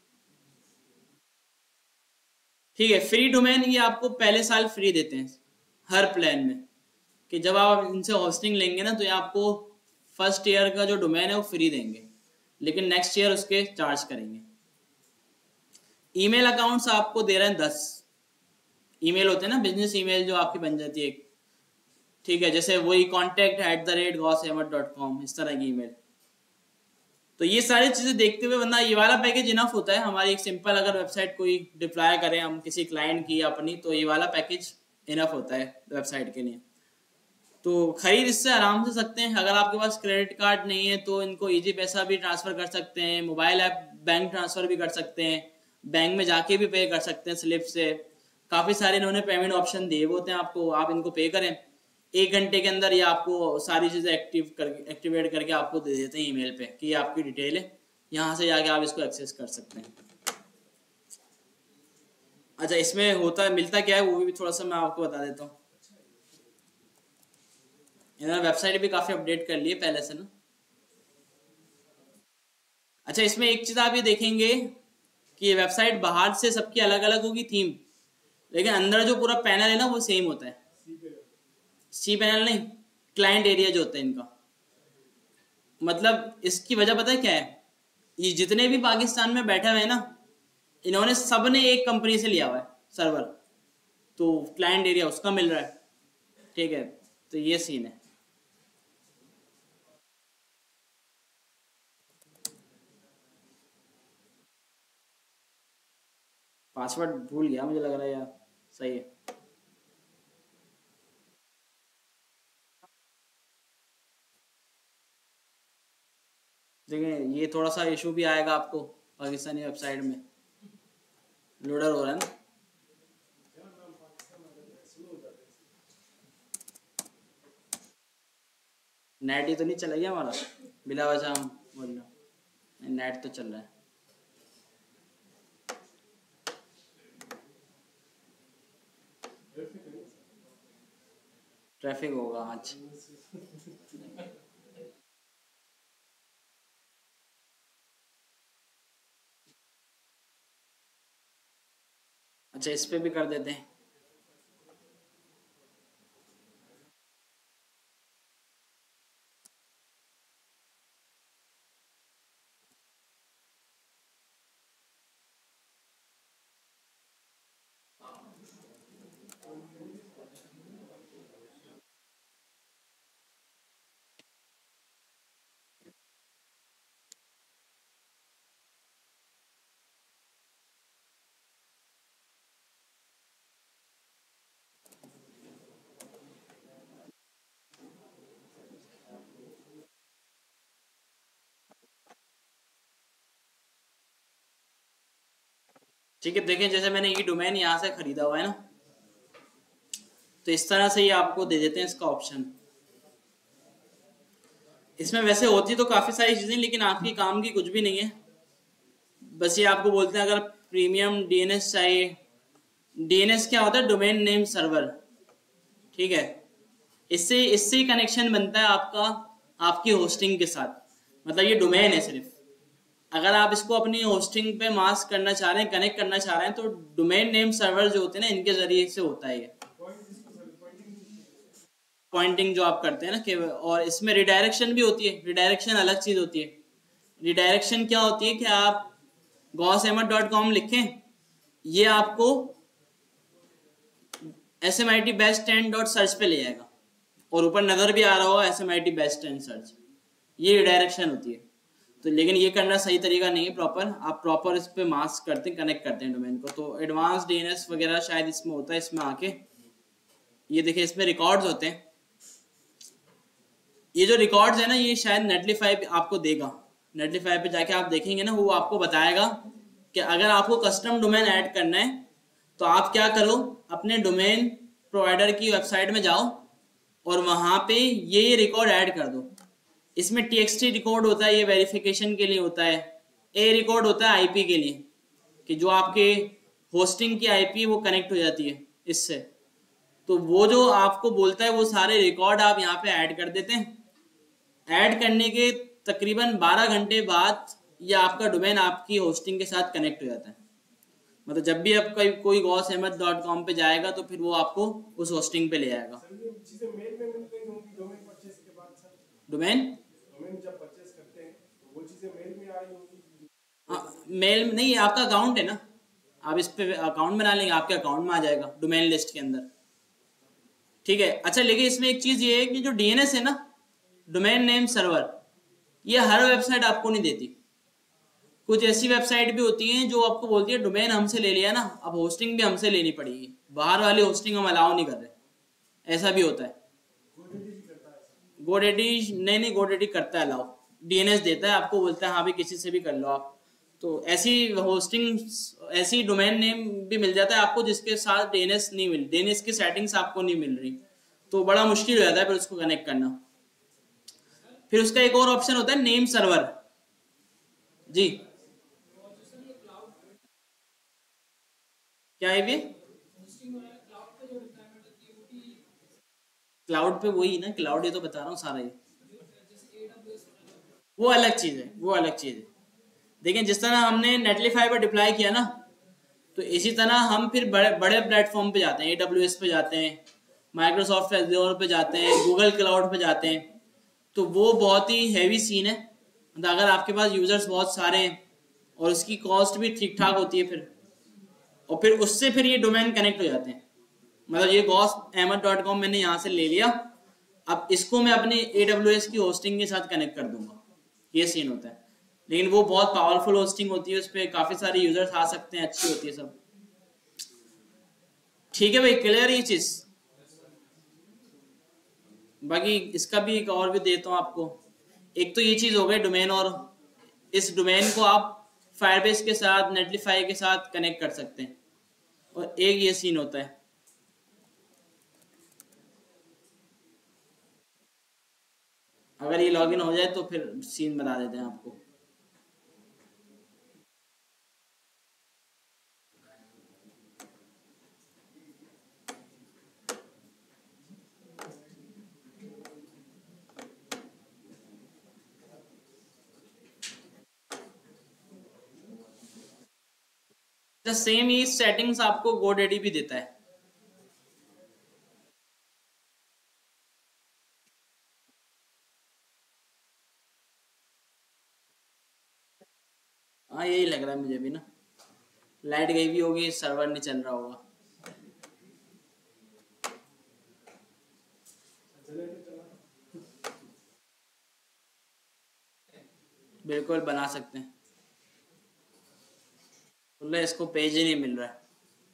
ठीक है, फ्री डोमेन ये आपको पहले साल फ्री देते हैं हर प्लान में, कि जब आप इनसे होस्टिंग लेंगे ना तो ये आपको फर्स्ट ईयर का जो डोमेन है वो फ्री देंगे, लेकिन नेक्स्ट ईयर उसके चार्ज करेंगे। ईमेल अकाउंट्स आपको दे रहे हैं दस। ईमेल होते हैं ना बिजनेस ईमेल जो आपकी बन जाती है, ठीक है, जैसे वही contact at the rate Ghaus Ahmed dot com, इस तरह की ईमेल। तो ये सारी चीजें देखते हुए वरना ये वाला पैकेज इनफ होता है हमारी एक सिंपल अगर वेबसाइट कोई डिप्लॉय करें हम किसी क्लाइंट की अपनी, तो ये वाला पैकेज इनफ होता है वेबसाइट के लिए। तो खरीद इससे आराम से सकते हैं। अगर आपके पास क्रेडिट कार्ड नहीं है तो इनको इजी पैसा भी ट्रांसफर कर सकते हैं, मोबाइल ऐप बैंक ट्रांसफर भी कर सकते हैं, बैंक में जाके भी पे कर सकते हैं स्लिप से। काफ़ी सारे इन्होंने पेमेंट ऑप्शन दिए होते हैं आपको, आप इनको पे करें, एक घंटे के अंदर ये आपको सारी चीज़ें एक्टिव कर एक्टिवेट करके आपको दे देते हैं ईमेल पे कि ये आपकी डिटेल है, यहाँ से जाके आप इसको एक्सेस कर सकते हैं। अच्छा, इसमें होता है मिलता क्या है वो भी थोड़ा सा मैं आपको बता देता हूँ। इन्होंने वेबसाइट भी काफ़ी अपडेट कर ली है पहले से ना। अच्छा, इसमें एक चीज़ आप ये देखेंगे कि ये वेबसाइट बाहर से सबकी अलग अलग होगी थीम, लेकिन अंदर जो पूरा पैनल है ना वो सेम होता है। सी पैनल नहीं, क्लाइंट एरिया जो होता है इनका। मतलब इसकी वजह पता है क्या है? ये जितने भी पाकिस्तान में बैठे हुए हैं ना, इन्होंने सब ने एक कंपनी से लिया हुआ है सर्वर, तो क्लाइंट एरिया उसका मिल रहा है। ठीक है, तो ये सीन है। पासवर्ड भूल गया मुझे लग रहा है यार। सही है, देखिए ये थोड़ा सा इशू भी आएगा आपको पाकिस्तानी वेबसाइट में, लोडर हो रहा है ना। नेट ही तो नहीं चला गया हमारा बिला वजह हम बोल रहे हो, नेट तो चल रहा है। ट्रैफिक होगा आज। अच्छा, इस पे भी कर देते हैं। ठीक है, देखें जैसे मैंने ये डोमेन यहाँ से खरीदा हुआ है ना, तो इस तरह से ये आपको दे देते हैं इसका ऑप्शन। इसमें वैसे होती तो काफ़ी सारी चीज़ें, लेकिन आपकी काम की कुछ भी नहीं है। बस ये आपको बोलते हैं अगर प्रीमियम डीएनएस चाहिए। डीएनएस क्या होता है? Domain name server. ठीक है, इससे इससे ही कनेक्शन बनता है आपका आपकी होस्टिंग के साथ। मतलब ये डोमेन है सिर्फ, अगर आप इसको अपनी होस्टिंग पे मास्क करना चाह रहे हैं, कनेक्ट करना चाह रहे हैं, तो डोमेन नेम सर्वर जो होते हैं ना, इनके जरिए से होता है ये पॉइंटिंग जो आप करते हैं ना कि, और इसमें रिडायरेक्शन भी होती है। रिडायरेक्शन अलग चीज होती है। रिडायरेक्शन क्या होती है कि आप गॉस अहमद डॉट कॉम लिखें, ये आपको S M I T best ten dot Surge पे ले जाएगा और ऊपर नजर भी आ रहा होगा S M I T best ten Surge. ये रिडायरेक्शन होती है। तो लेकिन ये करना सही तरीका नहीं है प्रॉपर। आप प्रॉपर इस पे मास्क करते हैं, कनेक्ट करते हैं डोमेन को। तो एडवांस डीएनएस वगैरह शायद इसमें होता है। इसमें आके ये देखिए, इसमें रिकॉर्ड्स होते हैं। ये जो रिकॉर्ड्स है ना, ये शायद नेटलीफाई आपको देगा। नेटलीफाई पे जाके आप देखेंगे ना, वो आपको बताएगा कि अगर आपको कस्टम डोमेन ऐड करना है तो आप क्या करो, अपने डोमेन प्रोवाइडर की वेबसाइट में जाओ और वहां पे ये ये रिकॉर्ड ऐड कर दो। इसमें टीएक्सटी रिकॉर्ड होता है, ये वेरिफिकेशन के लिए होता है। ए रिकॉर्ड होता है आईपी के लिए, कि जो आपके होस्टिंग की आईपी वो कनेक्ट हो जाती है इससे। तो वो जो आपको बोलता है वो सारे रिकॉर्ड आप यहाँ पे ऐड कर देते हैं। ऐड करने के तकरीबन बारह घंटे बाद ये आपका डोमेन आपकी होस्टिंग के साथ कनेक्ट हो जाता है। मतलब जब भी आप कोई कोई गॉस अहमद डॉट कॉम पे जाएगा तो फिर वो आपको उस होस्टिंग पे ले जाएगा। डोमेन जब परचेस करते हैं तो वो चीजें मेल में आ रही होंगी? हाँ, मेल नहीं, आपका अकाउंट है ना, आप इस पे अकाउंट बना लेंगे, आपके अकाउंट में आ जाएगा डोमेन लिस्ट के अंदर। ठीक है, अच्छा लेकिन इसमें एक चीज ये है कि जो डीएनएस है ना, डोमेन नेम सर्वर, ये हर वेबसाइट आपको नहीं देती। कुछ ऐसी वेबसाइट भी होती हैं जो आपको बोलती है डोमेन हमसे ले लिया ना, अब होस्टिंग भी हमसे लेनी पड़ेगी, बाहर वाली होस्टिंग हम अलाउ नहीं कर रहे। ऐसा भी होता है। गोडेडी नहीं नहीं गोडेडी करता है अलाउ, डीएनएस देता है आपको, बोलता है हाँ भी किसी से भी कर लो आप। तो ऐसी होस्टिंग, ऐसी डोमेन नेम भी मिल जाता है आपको जिसके साथ डीएनएस नहीं मिल डीएनएस की सेटिंग्स आपको नहीं मिल रही, तो बड़ा मुश्किल हो जाता है फिर उसको कनेक्ट करना। फिर उसका एक और ऑप्शन होता है नेम सर्वर। जी क्या है ये? क्लाउड पे वही ना, क्लाउड ये तो बता रहा हूँ सारा ही, वो अलग चीज है, वो अलग चीज है। देखें जिस तरह हमने नेटलीफाई पर डिप्लॉय किया ना, तो इसी तरह हम फिर बड़े बड़े प्लेटफॉर्म पे जाते हैं, एडब्ल्यूएस पे जाते हैं, माइक्रोसॉफ्ट एज़्योर पे जाते हैं, गूगल क्लाउड पे जाते हैं। तो वो बहुत ही हैवी सीन है। मतलब अगर आपके पास यूजर्स बहुत सारे हैं और उसकी कॉस्ट भी ठीक ठाक होती है फिर, और फिर उससे फिर ये डोमेन कनेक्ट हो जाते हैं। मतलब ये गॉस अहमद डॉट कॉम मैंने यहाँ से ले लिया, अब इसको मैं अपने एडब्ल्यूएस की होस्टिंग के साथ कनेक्ट कर दूंगा, ये सीन होता है। लेकिन वो बहुत पावरफुल होस्टिंग होती है, उस पर काफी सारे यूजर्स आ सकते हैं, अच्छी होती है सब। ठीक है भाई, क्लियर ये चीज। बाकी इसका भी एक और भी देता हूँ आपको। एक तो ये चीज हो गई डोमेन, और इस डोमेन को आप फायरबेस के साथ, नेटलीफाई के साथ कनेक्ट कर सकते हैं। और एक ये सीन होता है, अगर ये लॉगिन हो जाए तो फिर सीन बता देते हैं आपको। सेम ही सेटिंग्स आपको गोडेडी भी देता है। हाँ यही लग रहा है मुझे भी ना, लाइट गई भी होगी, सर्वर नहीं चल रहा होगा। बिल्कुल बना सकते हैं। बोले इसको पेज ही नहीं मिल रहा है।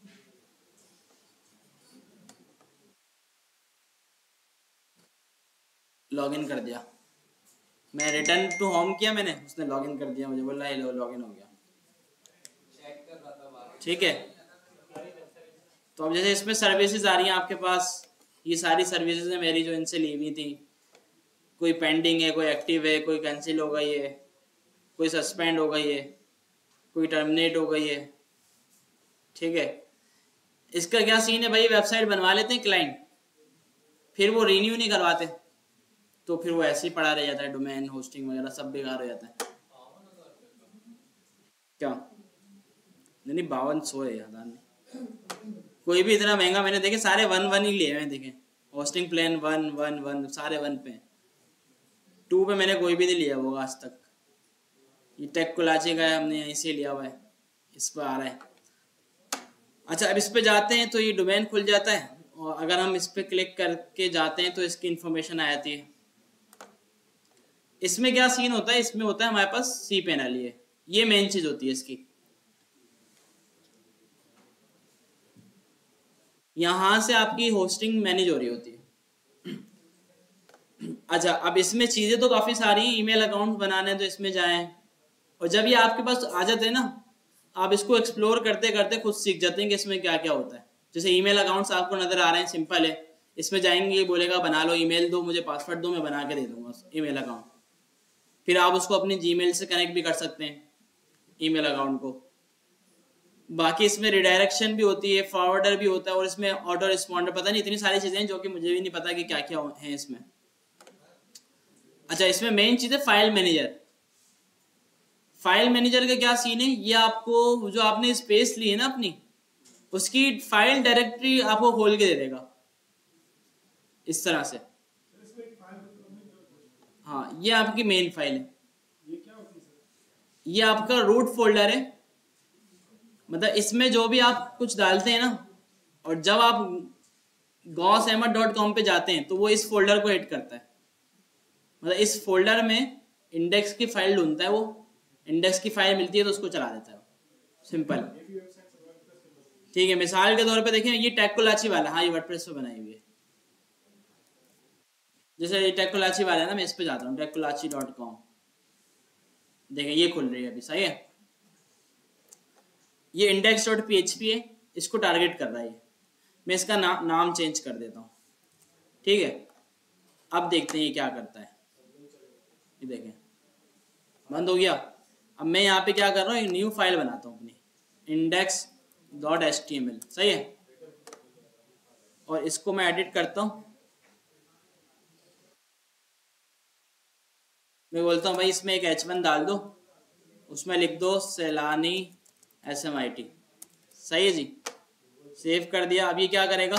लॉगिन कर दिया मैं, रिटर्न टू होम किया मैंने, उसने लॉगिन कर दिया मुझे, बोला ये लो लॉगिन हो गया। चेक कर रहा था बाहर। ठीक है। तो अब जैसे इसमें सर्विसेज आ रही हैं आपके पास, ये सारी सर्विसेज है मेरी जो इनसे ली हुई थी, कोई पेंडिंग है, कोई एक्टिव है, कोई कैंसिल हो गई है, कोई सस्पेंड हो गई है, कोई टर्मिनेट हो गई है। ठीक है, इसका क्या सीन है भाई, वेबसाइट बनवा लेते हैं क्लाइंट, फिर वो रिन्यू नहीं करवाते, तो फिर वो ऐसे ही पड़ा रह जाता है, डोमेन होस्टिंग वगैरह सब बेकार हो जाता है। क्या नहीं नहीं बावन सौ है याद नहीं, कोई भी इतना महंगा मैंने देखे सारे वन वन ही लिए मैंने देखे, hosting plan one one one सारे वन पे, टू पे मैंने कोई भी नहीं लिया वो आज तक। ये टेक कोलाची का है, हमने यहीं से लिया हुआ है, इस पर आ रहा है। अच्छा अब इस पे जाते हैं तो ये डोमेन खुल जाता है, और अगर हम इस पे क्लिक करके जाते हैं तो इसकी इंफॉर्मेशन आ जाती है। इसमें क्या सीन होता है, इसमें होता है हमारे पास सी पैनल, ये ये मेन चीज होती है इसकी। यहां से आपकी होस्टिंग मैनेज हो रही होती है। अच्छा अब इसमें चीजें तो काफी सारी, ईमेल अकाउंट बनाने तो इसमें जाएं, और जब ये आपके पास आ जाते हैं ना, आप इसको एक्सप्लोर करते करते खुद सीख जाते हैं कि इसमें क्या क्या होता है। जैसे ईमेल अकाउंट्स आपको नजर आ रहे हैं, सिंपल है, इसमें जाएंगे, ये बोलेगा बना लो ईमेल दो, मुझे पासवर्ड दो, मैं बना के दे दूंगा ईमेल अकाउंट। फिर आप उसको अपनी जीमेल से कनेक्ट भी कर सकते हैं ईमेल अकाउंट को। बाकी इसमें रिडायरेक्शन भी होती है, फॉरवर्डर भी होता है, और इसमें ऑटो रिस्पॉन्डर, पता नहीं इतनी सारी चीजें हैं जो कि मुझे भी नहीं पता कि क्या क्या है इसमें। अच्छा इसमें मेन चीज है फाइल मैनेजर। फाइल मैनेजर का क्या सीन है, ये आपको जो आपने स्पेस ली है ना अपनी, उसकी फाइल डायरेक्टरी आपको खोल के दे देगा इस तरह से। हाँ ये आपकी मेन फाइल है, ये आपका रूट फोल्डर है, मतलब इसमें जो भी आप कुछ डालते हैं ना, और जब आप गॉस अहमद डॉट कॉम पे जाते हैं तो वो इस फोल्डर को ऐड करता है, मतलब इस फोल्डर में इंडेक्स की फाइल ढूंढता है, वो इंडेक्स की फाइल मिलती है तो उसको चला देता है, सिंपल। ठीक है, मिसाल के तौर पे देखें, ये टेक कोलाची वाला, हाँ ये वर्डप्रेस पे बनाई हुई है, जैसे ये टेक कोलाची वाला है ना, मैं इस पे जाता हूँ टेक कोलाची डॉट कॉम, देखें ये खुल रही है अभी, सही है। ये index dot P H P है, इसको टारगेट कर रहा है, मैं इसका ना, नाम चेंज कर देता हूँ। ठीक है, अब देखते हैं ये क्या करता है, ये देखें बंद हो गया। अब मैं यहाँ पे क्या कर रहा हूँ, एक न्यू फाइल बनाता हूँ अपनी, index dot H T M L, सही है, और इसको मैं एडिट करता हूँ। मैं बोलता हूँ भाई इसमें एक एच वन डाल दो, उसमें लिख दो सैलानी एस एम आई टी, सही है जी, सेव कर दिया। अब ये क्या करेगा,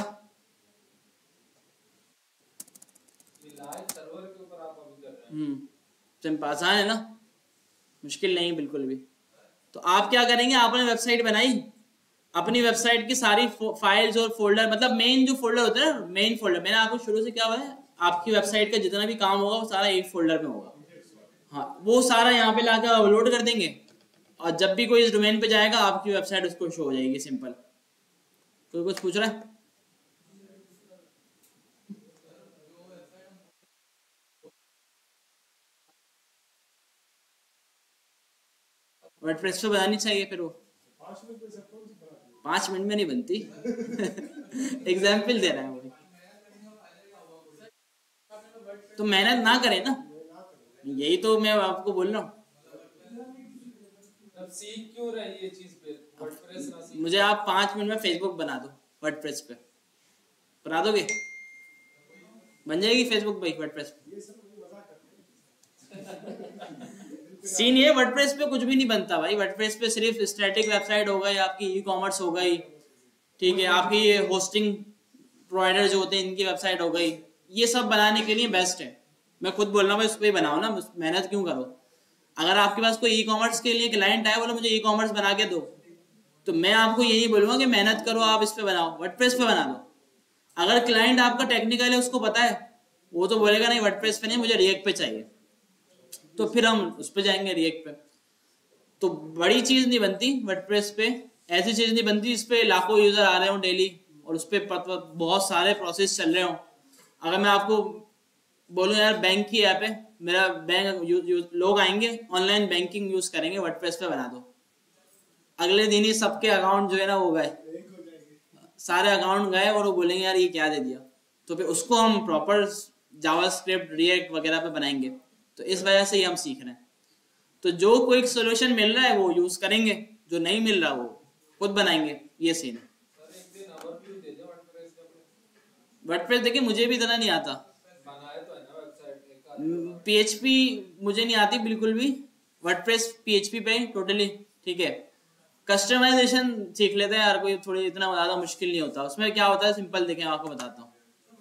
सर्वर के ऊपर आप अभी कर रहे हैं। हम्म सिंपल आसान है ना, मुश्किल नहीं बिल्कुल भी। तो आप क्या करेंगे, आपने वेबसाइट बनाई, अपनी वेबसाइट की सारी फाइल्स और फोल्डर, मतलब मेन जो फोल्डर होता है ना, मेन फोल्डर, मैंने आपको शुरू से क्या बताया, आपकी वेबसाइट का जितना भी काम होगा वो सारा एक फोल्डर में होगा। हाँ वो सारा यहाँ पे लाकर अपलोड कर देंगे, और जब भी कोई इस डोमेन पे जाएगा आपकी वेबसाइट उसको शो हो जाएगी, सिंपल। कोई कुछ पूछ रहा है? वर्डप्रेस पे बनानी चाहिए, फिर वो पांच मिनट में नहीं बनती। एग्जाम्पल दे रहा है वो, तो मेहनत ना करें ना, यही तो मैं आपको बोल रहा हूँ। अब सीख क्यों रही है चीज पे, वर्डप्रेस ना सीख। मुझे आप पांच मिनट में फेसबुक बना दो वर्डप्रेस पे, बना दोगे? बन जाएगी फेसबुक भाई वर्डप्रेस पे। सीन ये वर्डप्रेस पे कुछ भी नहीं बनता भाई, वर्डप्रेस पे सिर्फ स्टैटिक वेबसाइट हो गई, आपकी ई कॉमर्स हो गई, ठीक है, आपकी ये होस्टिंग प्रोवाइडर जो होते हैं इनकी वेबसाइट हो गई, ये सब बनाने के लिए बेस्ट है। मैं खुद बोल रहा हूँ भाई उस पर ही बनाओ ना, मेहनत क्यों करो। अगर आपके पास कोई ई कॉमर्स के लिए क्लाइंट आए, बोलो मुझे ई कॉमर्स बना के दो, तो मैं आपको यही बोलूंगा कि मेहनत करो, आप इस पे बनाओ, वर्डप्रेस पे बना दो। अगर क्लाइंट आपका टेक्निकल है, उसको पता है, वो तो बोलेगा नहीं वर्डप्रेस पे नहीं, मुझे रिएक्ट पे चाहिए, तो फिर हम उस पे जाएंगे रिएक्ट पे। तो बड़ी चीज नहीं बनती वर्डप्रेस पे, ऐसी चीज नहीं बनती इस पे लाखों यूजर आ रहे हो डेली, और उस पर बहुत सारे प्रोसेस चल रहे हो। अगर मैं आपको बोलूँ यार बैंक की ऐप है, मेरा बैंक लोग आएंगे ऑनलाइन बैंकिंग यूज करेंगे, वर्डप्रेस पे बना दो, अगले दिन ही सबके अकाउंट जो है ना वो गए, सारे अकाउंट गए और वो बोलेंगे यार ये क्या दे दिया। तो फिर उसको हम प्रॉपर जावास्क्रिप्ट रिएक्ट वगैरह पे बनाएंगे। तो इस वजह से ही हम सीख रहे हैं। तो जो कोई सोल्यूशन मिल रहा है वो यूज करेंगे, जो नहीं मिल रहा वो खुद बनाएंगे, ये सीन है। वर्डप्रेस देखिए मुझे भी इतना नहीं आता, पीएचपी मुझे नहीं आती बिल्कुल भी, वर्डप्रेस पीएचपी पे टोटली ठीक है। कस्टमाइजेशन सीख लेते हैं यार, कोई थोड़ी इतना ज्यादा मुश्किल नहीं होता। उसमें क्या होता है सिंपल देखें, आपको बताता हूँ।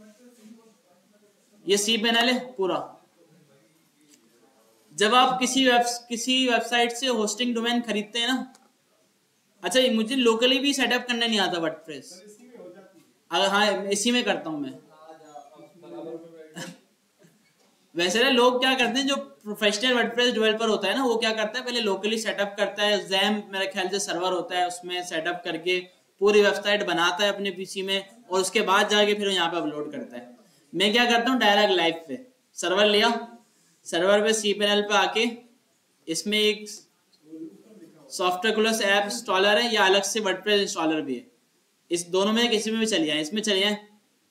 ये सी पैनल है पूरा। जब आप किसी वेब किसी वेबसाइट से होस्टिंग डोमेन खरीदते हैं ना, अच्छा मुझे लोकली भी सेटअप करना नहीं आता वर्डप्रेस, अगर हाँ इसी में करता हूँ मैं। वैसे ना लोग क्या करते हैं, जो प्रोफेशनल वर्डप्रेस डेवलपर होता है ना, वो क्या करता है पहले लोकली सेटअप करता है, ज़ैम्प मेरे ख्याल से सर्वर होता है, उसमें सेटअप करके पूरी वेबसाइट बनाता है अपने पीसी में, और उसके बाद जाके फिर यहाँ पे अपलोड करता है। मैं क्या करता हूँ डायरेक्ट लाइव पे सर्वर लिया, सर्वर पे सी पैनल पे आके इसमें एक सॉफ्टवेयर ऐप इंस्टॉलर है या अलग से वर्डप्रेस इंस्टॉलर भी है, इस दोनों में किसी में भी चली जाए, इसमें चले जाए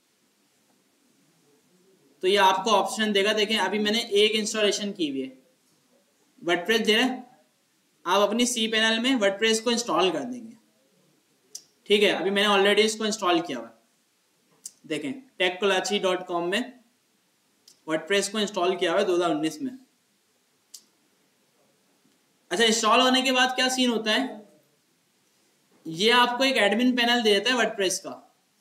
तो ये आपको ऑप्शन देगा। देखें अभी मैंने एक इंस्टॉलेशन की हुई है, वर्डप्रेस दे रहा है, आप अपनी सी पैनल में वर्डप्रेस को इंस्टॉल कर देंगे, ठीक है। अभी मैंने ऑलरेडी इसको इंस्टॉल किया हुआ, देखें टेक कोलाची डॉट कॉम में वर्डप्रेस को इंस्टॉल किया हुआ है दो हज़ार उन्नीस में। अच्छा इंस्टॉल होने के बाद क्या सीन होता है, ये आपको एक एडमिन पैनल दे देता है वर्डप्रेस का,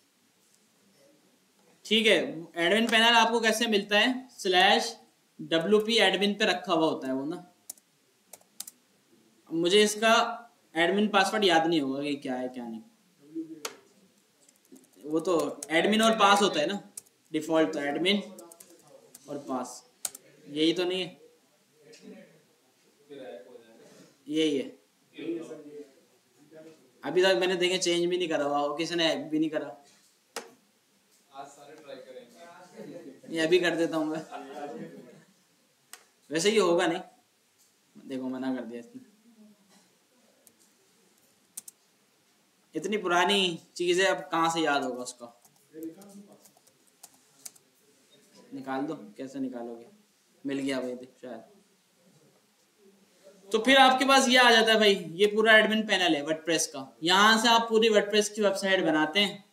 ठीक है। एडमिन पैनल आपको कैसे मिलता है, स्लैश डब्ल्यू पी एडमिन पे रखा हुआ होता है वो ना। मुझे इसका एडमिन पासवर्ड याद नहीं होगा कि क्या है क्या नहीं, वो तो एडमिन और पास होता है ना डिफॉल्ट, तो एडमिन और पास यही तो नहीं है, यही है। अभी तक मैंने देखे चेंज भी नहीं करा हुआ, किसी ने भी नहीं करा, आज सारे ट्राई करेंगे। ये अभी कर देता हूँ मैं। वैसे ये होगा नहीं, देखो मना कर दिया इसने। इतनी पुरानी चीज है, अब कहाँ से याद होगा उसका, निकाल दो, कैसे निकालोगे, मिल गया भाई शायद। तो फिर आपके पास ये आ जाता है भाई, ये पूरा एडमिन पैनल है वर्डप्रेस का, यहां से आप पूरी वर्डप्रेस की वेबसाइट बनाते हैं।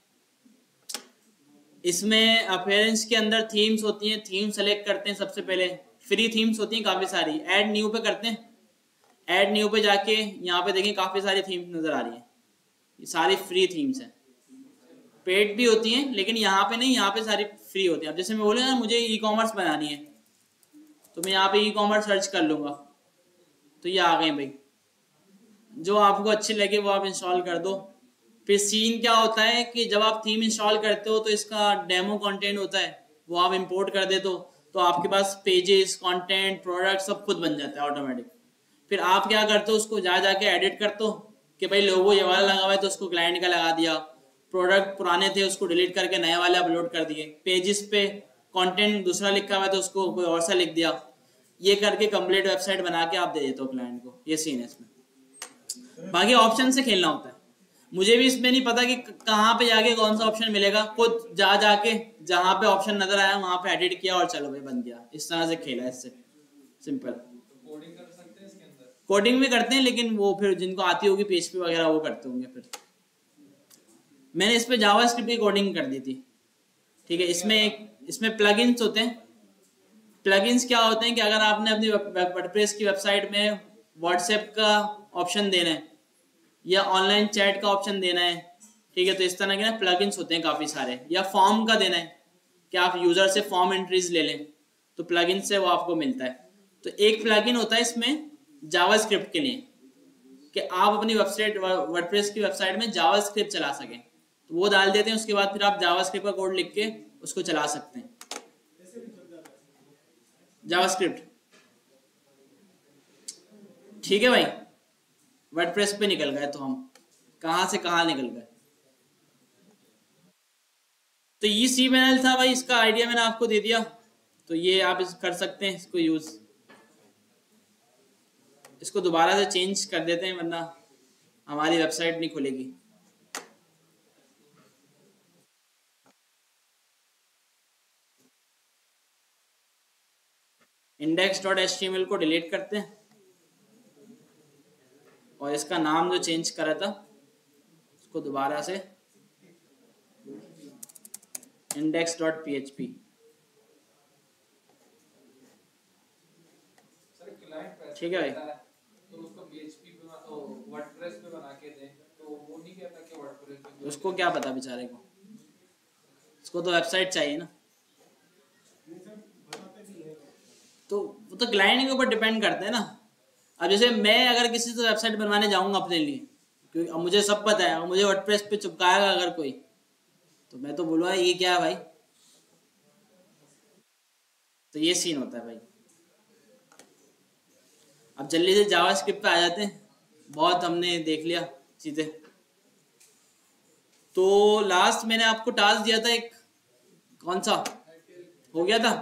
इसमें अपीयरेंस के अंदर थीम्स होती हैं, थीम सेलेक्ट करते हैं सबसे पहले, फ्री थीम्स होती हैं काफी सारी, ऐड न्यू पे करते हैं, ऐड न्यू पे जाके यहाँ पे देखें काफी सारी थीम्स नजर आ रही हैं, ये सारी फ्री थीम्स हैं, पेड भी होती हैं लेकिन यहाँ पे नहीं, यहाँ पे सारी फ्री होती हैं। अब जैसे मैं बोलूँ ना मुझे ई कॉमर्स बनानी है, तो मैं यहाँ पे ई कॉमर्स सर्च कर लूंगा, तो ये आ गए भाई, जो आपको अच्छी लगे वो आप इंस्टॉल कर दो। फिर सीन क्या होता है कि जब आप थीम इंस्टॉल करते हो तो इसका डेमो कंटेंट होता है, वो आप इंपोर्ट कर देते हो, तो आपके पास पेजेस, कंटेंट, प्रोडक्ट सब खुद बन जाता है ऑटोमेटिक। फिर आप क्या करते हो, उसको जा जाके एडिट करते हो कि भाई लोगो ये वाला लगा हुआ है तो उसको क्लाइंट का लगा दिया, प्रोडक्ट पुराने थे उसको डिलीट करके नए वाले अपलोड कर दिए, पेजेस पे कंटेंट दूसरा लिखा हुआ है तो उसको कोई और सा लिख दिया, ये करके कंप्लीट वेबसाइट बना के आप दे देते हो क्लाइंट को। ये सीन है इसमें। बाकी ऑप्शन से खेलना होता है, मुझे भी इसमें नहीं पता कि कहाँ पे जाके कौन सा ऑप्शन मिलेगा, खुद जा जाके जहाँ पे ऑप्शन नजर आया वहां पे एडिट किया और चलो भाई बन गया, इस तरह से खेला इससे सिंपल। कोडिंग कर सकते हैं इसके अंदर, कोडिंग भी करते हैं लेकिन वो फिर जिनको आती होगी पीएचपी वगैरह वो करते होंगे। फिर मैंने इस पे जावास्क्रिप्ट की कोडिंग कर दी थी, ठीक है। इसमें एक इसमें प्लगइन्स होते हैं, प्लगइन्स क्या होते हैं कि अगर आपने अपनी वर्डप्रेस की वेबसाइट में व्हाट्सएप का ऑप्शन देना है या ऑनलाइन चैट का ऑप्शन देना है, ठीक है, तो इस तरह के ना प्लगइन्स होते हैं काफ़ी सारे, या फॉर्म का देना है कि आप यूज़र से फॉर्म एंट्रीज ले लें, तो प्लगइन से वो आपको मिलता है। तो एक प्लगइन होता है इसमें जावास्क्रिप्ट के लिए कि आप अपनी वेबसाइट वर्डप्रेस की वेबसाइट में जावास्क्रिप्ट चला सकें, तो वो डाल देते हैं, उसके बाद फिर आप जावास्क्रिप्ट का कोड लिख के उसको चला सकते हैं। जावास्क्रिप्ट ठीक है भाई, वर्डप्रेस पे निकल गए, तो हम कहां से कहां निकल गए। तो ये सी पैनल था भाई, इसका आइडिया मैंने आपको दे दिया, तो ये आप इस कर सकते हैं इसको यूज। इसको दोबारा से चेंज कर देते हैं वरना हमारी वेबसाइट नहीं खुलेगी। Index dot H T M L को डिलीट करते हैं और इसका नाम जो चेंज करा था उसको दोबारा से index dot P H P. ठीक है भाई, तो उसको पीएचपी पे तो वर्डप्रेस पे बना के दें, तो वो नहीं कहता कि वर्डप्रेस पे। उसको क्या पता बेचारे को, उसको तो वेबसाइट चाहिए ना। तो वो तो क्लाइंट के ऊपर डिपेंड करते हैं ना। अब जैसे मैं अगर किसी से वेबसाइट बनवाने जाऊंगा अपने लिए, क्योंकि अब मुझे सब पता है, मुझे वर्डप्रेस पे चिपकाएगा अगर कोई, तो मैं तो बोलूँगा ये क्या है भाई। तो ये सीन होता है भाई। अब जल्दी से जावास्क्रिप्ट पे आ जाते हैं, बहुत हमने देख लिया चीजें। तो लास्ट मैंने आपको टास्क दिया था एक, कौन सा हो गया था?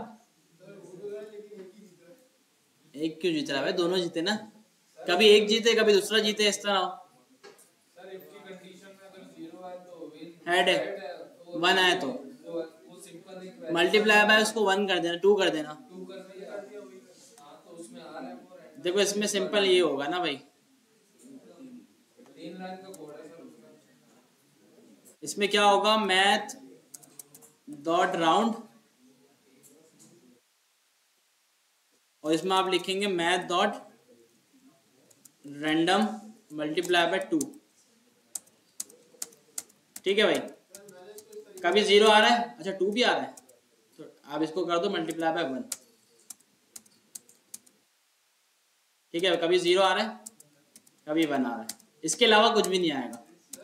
एक क्यों जीत रहा है भाई, दोनों जीते ना। कभी एक जीते कभी दूसरा जीते, इस तरह सर इसकी कंडीशन में अगर जीरो है तो विन हेड है, वन आए तो वो सिंपल एक मल्टीप्लाई बाय उसको वन कर देना, टू कर देना। टू कर दिया। हां तो उसमें आ रहा है वो। देखो इसमें सिंपल ये होगा ना भाई, तीन लाइन का कोड है सर उसमें। इसमें क्या होगा, मैथ डॉट राउंड, और इसमें आप लिखेंगे math dot random multiply by two. ठीक है भाई, कभी जीरो आ रहा है, अच्छा टू भी आ रहा है, तो आप इसको कर दो मल्टीप्लाई बाय वन। ठीक है, कभी जीरो आ रहा है कभी वन आ रहा है, इसके अलावा कुछ भी नहीं आएगा।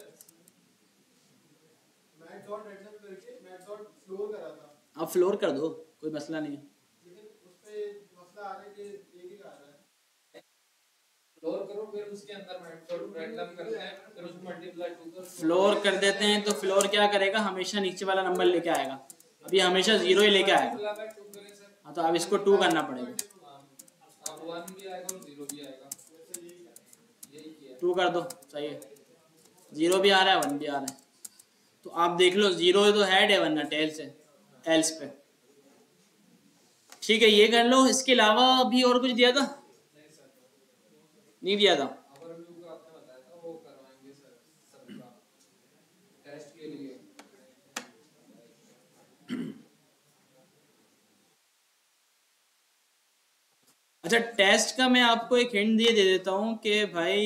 मैथ डॉट रैंडम करके मैथ डॉट फ्लोर करा था, आप फ्लोर कर दो, कोई मसला नहीं है। लेकिन उस पे मसला आ रहा है कि एक ही आ रहा है। फ्लोर करो फिर उसके अंदर मैथ डॉट रैंडम करते हैं, फिर उसको मल्टीप्लाई टू कर फ्लोर कर देते हैं तो फ्लोर क्या करेगा, हमेशा नीचे वाला नंबर लेके आएगा। अभी हमेशा जीरो ही लेके आएगा। हाँ तो अब इसको टू करना पड़ेगा। अब वन भी आएगा और जीरो भी आएगा। यही किया टू कर दो, सही है। जीरो भी आ रहा है वन भी आ रहा है, तो आप देख लो जीरो तो हेड है वरना टेल से एल्स पे। ठीक है, ये कर लो। इसके अलावा भी और कुछ दिया था? नहीं दिया था। ओवरव्यू का आपने बताया था, वो करवाएंगे सर सबका टेस्ट के लिए। अच्छा, टेस्ट का मैं आपको एक हिंट दिए दे देता हूं कि भाई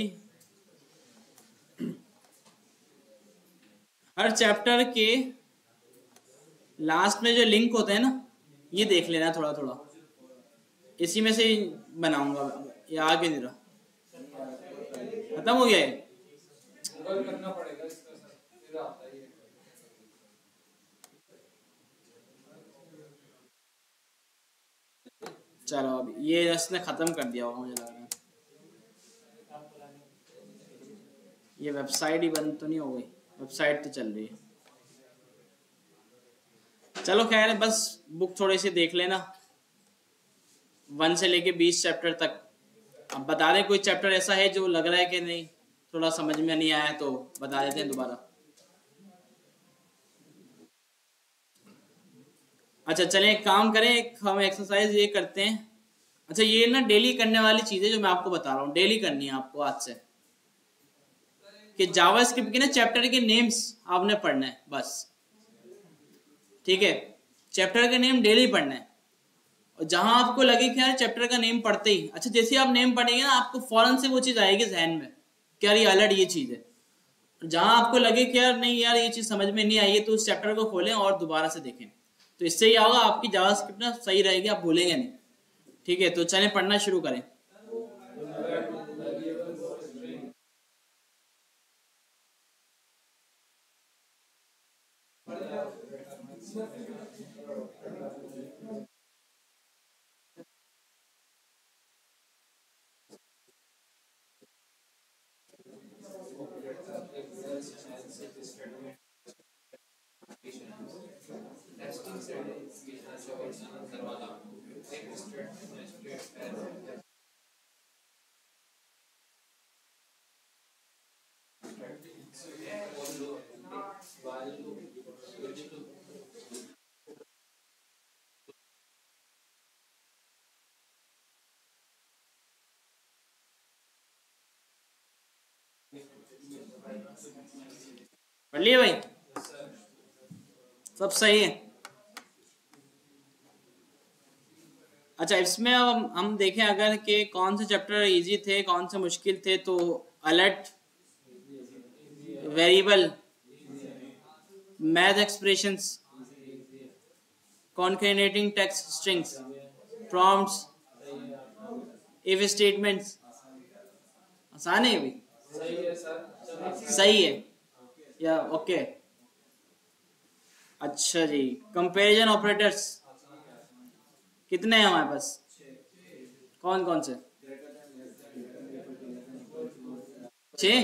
हर चैप्टर के लास्ट में जो लिंक होते हैं ना, ये देख लेना थोड़ा थोड़ा, इसी में से ही बनाऊंगा। ये आगे नहीं रहा, खत्म हो गया है। गूगल करना पड़ेगा इसका सर, फिर आता है ये। चलो अब ये इसने खत्म कर दिया होगा मुझे लग रहा है। ये वेबसाइट ही बंद तो नहीं हो गई? वेबसाइट तो चल रही है। चलो खैर, बस बुक थोड़ी सी देख लेना, वन से लेके बीस चैप्टर तक। अब बता दें कोई चैप्टर ऐसा है जो लग रहा है कि नहीं थोड़ा समझ में नहीं आया तो बता देते हैं दोबारा। अच्छा चलें, एक काम करें, एक हम एक्सरसाइज ये करते हैं। अच्छा ये ना डेली करने वाली चीजें जो मैं आपको बता रहा हूँ, डेली करनी है आपको आज से, कि जावास्क्रिप्ट के ना चैप्टर के नेम्स आपने पढ़ना है बस। ठीक है, चैप्टर का नेम डेली पढ़ना है, और जहां आपको लगे कि यार चैप्टर का नेम पढ़ते ही, अच्छा जैसे आप नेम पढ़ेंगे ना आपको फौरन से वो चीज आएगी जहन में कि यार ये अलर्ट ये चीज है। जहां आपको लगे कि यार नहीं यार ये चीज समझ में नहीं आई है, तो उस चैप्टर को खोलें और दोबारा से देखें। तो इससे क्या होगा, आपकी जावास्क्रिप्ट ना सही रहेगी, आप भूलेंगे नहीं। ठीक है, तो चलें पढ़ना शुरू करें। पढ़ लिए भाई, सब सही है। अच्छा, इसमें अब हम देखें अगर कि कौन से चैप्टर इजी थे कौन से मुश्किल थे, तो alert, variable, math expressions, concatenating text strings, prompts, if statements, आसान है भी, सही है सर, सही है या ओके। अच्छा जी, कंपैरिजन ऑपरेटर्स कितने हैं हमारे पास, कौन कौन से, छह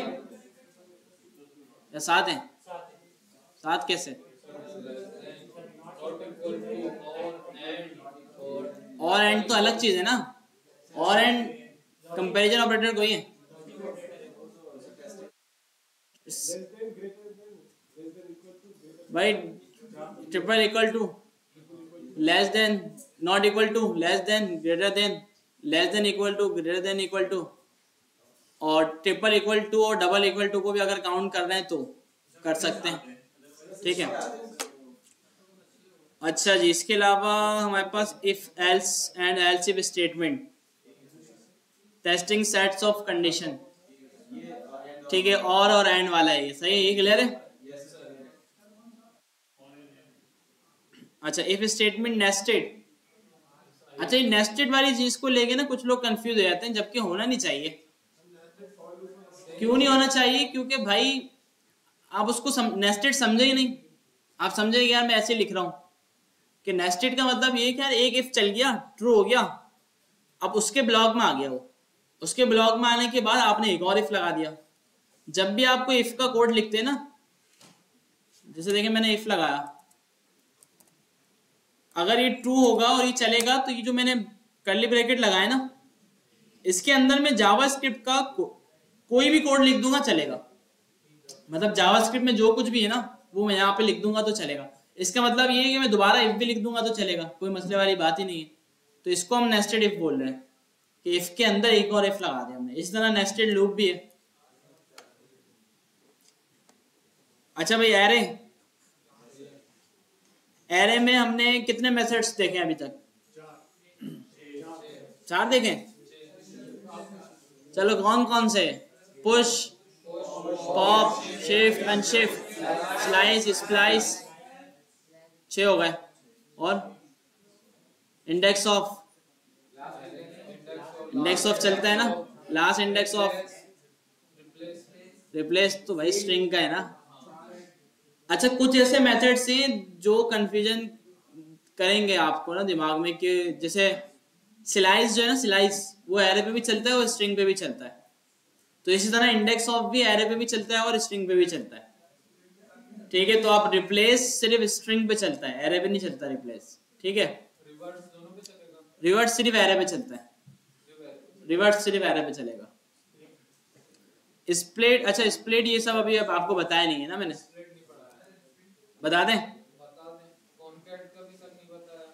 या सात हैं, सात कैसे, और एंड तो अलग चीज है ना, और एंड कंपैरिजन ऑपरेटर कोई है, भाई triple equal to, less than, not equal to, less than, greater than, less than equal to, greater than equal to, और ट्रिपल इक्वल टू और डबल इक्वल टू को भी अगर काउंट कर रहे हैं तो कर सकते हैं, ठीक है। अच्छा जी, इसके अलावा हमारे पास if else and else if statement, testing sets of condition, ठीक है, और और एंड वाला है ये, सही है, ये क्लियर है। अच्छा, इफ स्टेटमेंट नेस्टेड, अच्छा ये नेस्टेड वाली चीज को लेके ना कुछ लोग कंफ्यूज हो जाते हैं, जबकि होना नहीं चाहिए। क्यों नहीं होना चाहिए, क्योंकि भाई आप उसको सम, नेस्टेड समझे ही नहीं, आप समझे यार मैं ऐसे लिख रहा हूं कि नेस्टेड का मतलब ये कि यार एक इफ चल गया, ट्रू हो गया, अब उसके ब्लॉक में आ गया वो, उसके ब्लॉक में आने के बाद आपने एक और इफ लगा दिया। जब भी आपको इफ का कोड लिखते हैं ना, जैसे देखिए मैंने इफ लगाया, अगर ये ट्रू होगा और ये चलेगा तो ये जो मैंने कर्ली ब्रैकेट लगाया ना, इसके अंदर में जावास्क्रिप्ट का को, कोई भी कोड लिख दूंगा चलेगा, मतलब जावास्क्रिप्ट में जो कुछ भी है ना वो मैं यहाँ पे लिख दूंगा तो चलेगा। इसका मतलब ये है कि मैं दोबारा इफ भी लिख दूंगा तो चलेगा, कोई मसले वाली बात ही नहीं है। तो इसको हम नेस्टेड इफ बोल रहे हैं कि इफ के अंदर एक और इफ लगा दिया हमने, इस तरह नेस्टेड लूप भी है। अच्छा भाई, एरे, एरे में हमने कितने मेथड्स देखे अभी तक, चार देखे, चलो कौन कौन से, push, pop, shift, unshift, slice, splice, छह हो गए, और इंडेक्स ऑफ, इंडेक्स ऑफ चलता है ना, लास्ट इंडेक्स ऑफ, रिप्लेस तो भाई स्ट्रिंग का है ना। अच्छा, कुछ ऐसे मेथड्स हैं जो कंफ्यूजन करेंगे आपको ना दिमाग में, कि जैसे स्लाइस जो है ना, स्लाइस वो एरे पे भी चलता है और स्ट्रिंग पे भी चलता है, तो इसी तरह इंडेक्स ऑफ भी एरे पे भी चलता है और स्ट्रिंग पे भी चलता है, ठीक है। तो आप रिप्लेस सिर्फ स्ट्रिंग पे चलता है, एरे पे नहीं चलता रिप्लेस, ठीक है। रिवर्स दोनों पे चलेगा, रिवर्स सिर्फ एरे पे चलता है, रिवर्स सिर्फ एरे पे चलेगा। स्प्लिट, अच्छा स्प्लिट ये सब अभी अब आपको बताया नहीं है ना मैंने, बता दें, बता दें, कॉन्कैट का भी सर नहीं बताया,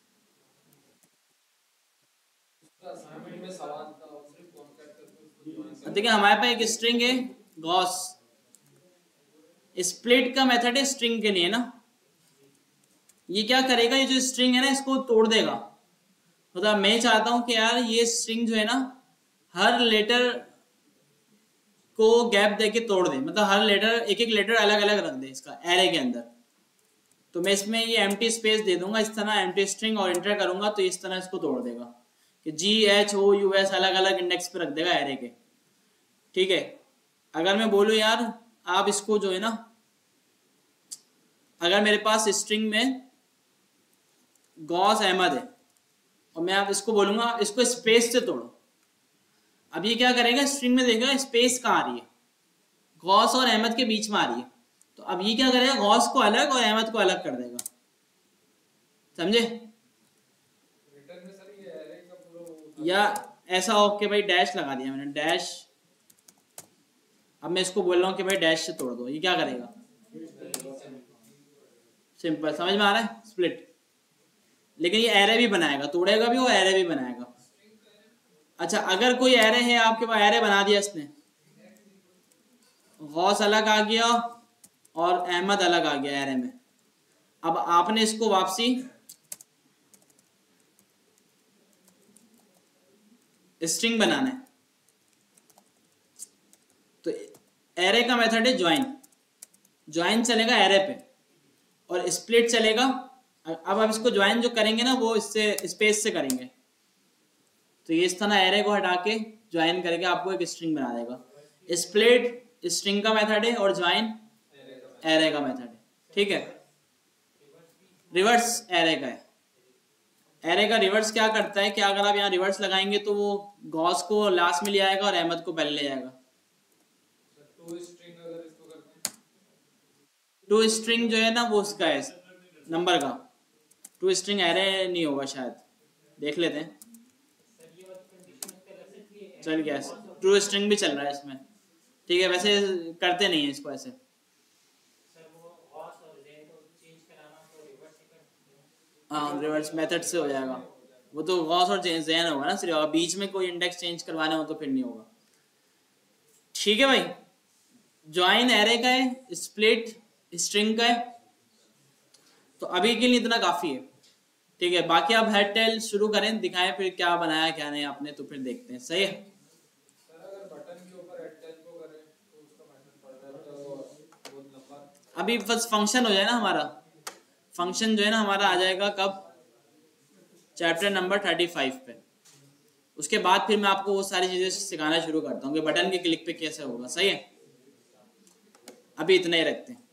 उसका असाइनमेंट में सवाल था, और सिर्फ कॉन्कैट करके उसको ज्वाइन कर। देखिए हमारे पास एक स्ट्रिंग है गॉस, स्प्लिट का मेथड है स्ट्रिंग के लिए ना, ये क्या करेगा, ये जो स्ट्रिंग है ना इसको तोड़ देगा। मतलब मैं चाहता हूं कि यार ये स्ट्रिंग जो है ना हर लेटर को गैप देके तोड़ दे, मतलब हर लेटर, एक एक लेटर अलग अलग रख दे इसका एरे के अंदर। तो मैं इसमें ये एम्प्टी स्पेस दे दूंगा इस तरह, एम्प्टी स्ट्रिंग, और एंटर करूंगा तो इस तरह इसको तोड़ देगा कि G H O U S अलग अलग इंडेक्स पे रख देगा एरे के, ठीक है। अगर मैं बोलूं यार आप इसको जो है ना, अगर मेरे पास स्ट्रिंग में गौस अहमद है और मैं आप इसको बोलूंगा इसको स्पेस से तोड़ो, अब ये क्या करेगा, स्ट्रिंग में देखेगा स्पेस कहाँ आ रही है, गौस और अहमद के बीच में आ रही है, तो अब ये क्या करेगा, गौस को अलग और अहमद को अलग कर देगा, समझे। रिटर्न में सर ये एरे का पूरा, या ऐसा हो कि भाई डैश लगा दिया मैंने, डैश, अब मैं इसको बोल रहा हूँ कि भाई डैश से तोड़ दो, ये क्या करेगा, सिंपल, समझ में आ रहा है, स्प्लिट। लेकिन ये एरे भी बनाएगा, तोड़ेगा भी और एरे भी बनाएगा। अच्छा, अगर कोई एरे है आपके पास, एरे बना दिया इसने, गौस अलग आ गया और अहमद अलग आ गया एरे में। अब आपने इसको वापसी स्ट्रिंग बनाना है, तो एरे का मेथड है ज्वाइन। ज्वाइन चलेगा एरे पे और स्प्लिट चलेगा। अब आप इसको ज्वाइन जो करेंगे ना वो इससे स्पेस से करेंगे, तो ये इस तरह एरे को हटा के ज्वाइन करके आपको एक स्ट्रिंग बना देगा। स्प्लिट स्ट्रिंग का मेथड है और ज्वाइन एरे का मेथड है, ठीक है। रिवर्स एरे का है। एरे का रिवर्स क्या करता है कि अगर आप यहाँ रिवर्स लगाएंगे तो वो गॉस को लास्ट में ले आएगा और अहमद को पहले ले जाएगा। टू स्ट्रिंग अगर इसको करते हैं, टू स्ट्रिंग जो है ना वो उसका है नंबर का। टू स्ट्रिंग एरे नहीं होगा शायद, देख लेते हैं। चल गया, टू स्ट्रिंग भी चल रहा है इसमें, ठीक है। वैसे करते नहीं है इसको ऐसे। हाँ, रिवर्स मेथड से हो जाएगा वो तो। गॉस और ज़ैन होगा ना सिर्फ, बीच में कोई इंडेक्स चेंज करवाना हो तो फिर नहीं होगा, ठीक है भाई। ज्वाइन एरे का है, स्प्लिट स्ट्रिंग का है। तो अभी के लिए इतना काफी है, ठीक है। बाकी आप हेड टेल शुरू करें, दिखाएं फिर क्या बनाया क्या नहीं आपने, तो फिर देखते हैं, सही है। सर अगर बटन के ऊपर हेड टेल को करें तो उसका मेथड पड़ रहा है तो बहुत लंबा। अभी बस फंक्शन हो जाए ना हमारा, फंक्शन जो है ना हमारा आ जाएगा कब, चैप्टर नंबर थर्टी फाइव पे। उसके बाद फिर मैं आपको वो सारी चीजें सिखाना शुरू करता हूँ कि बटन के क्लिक पे कैसे होगा, सही है। अभी इतना ही रखते हैं।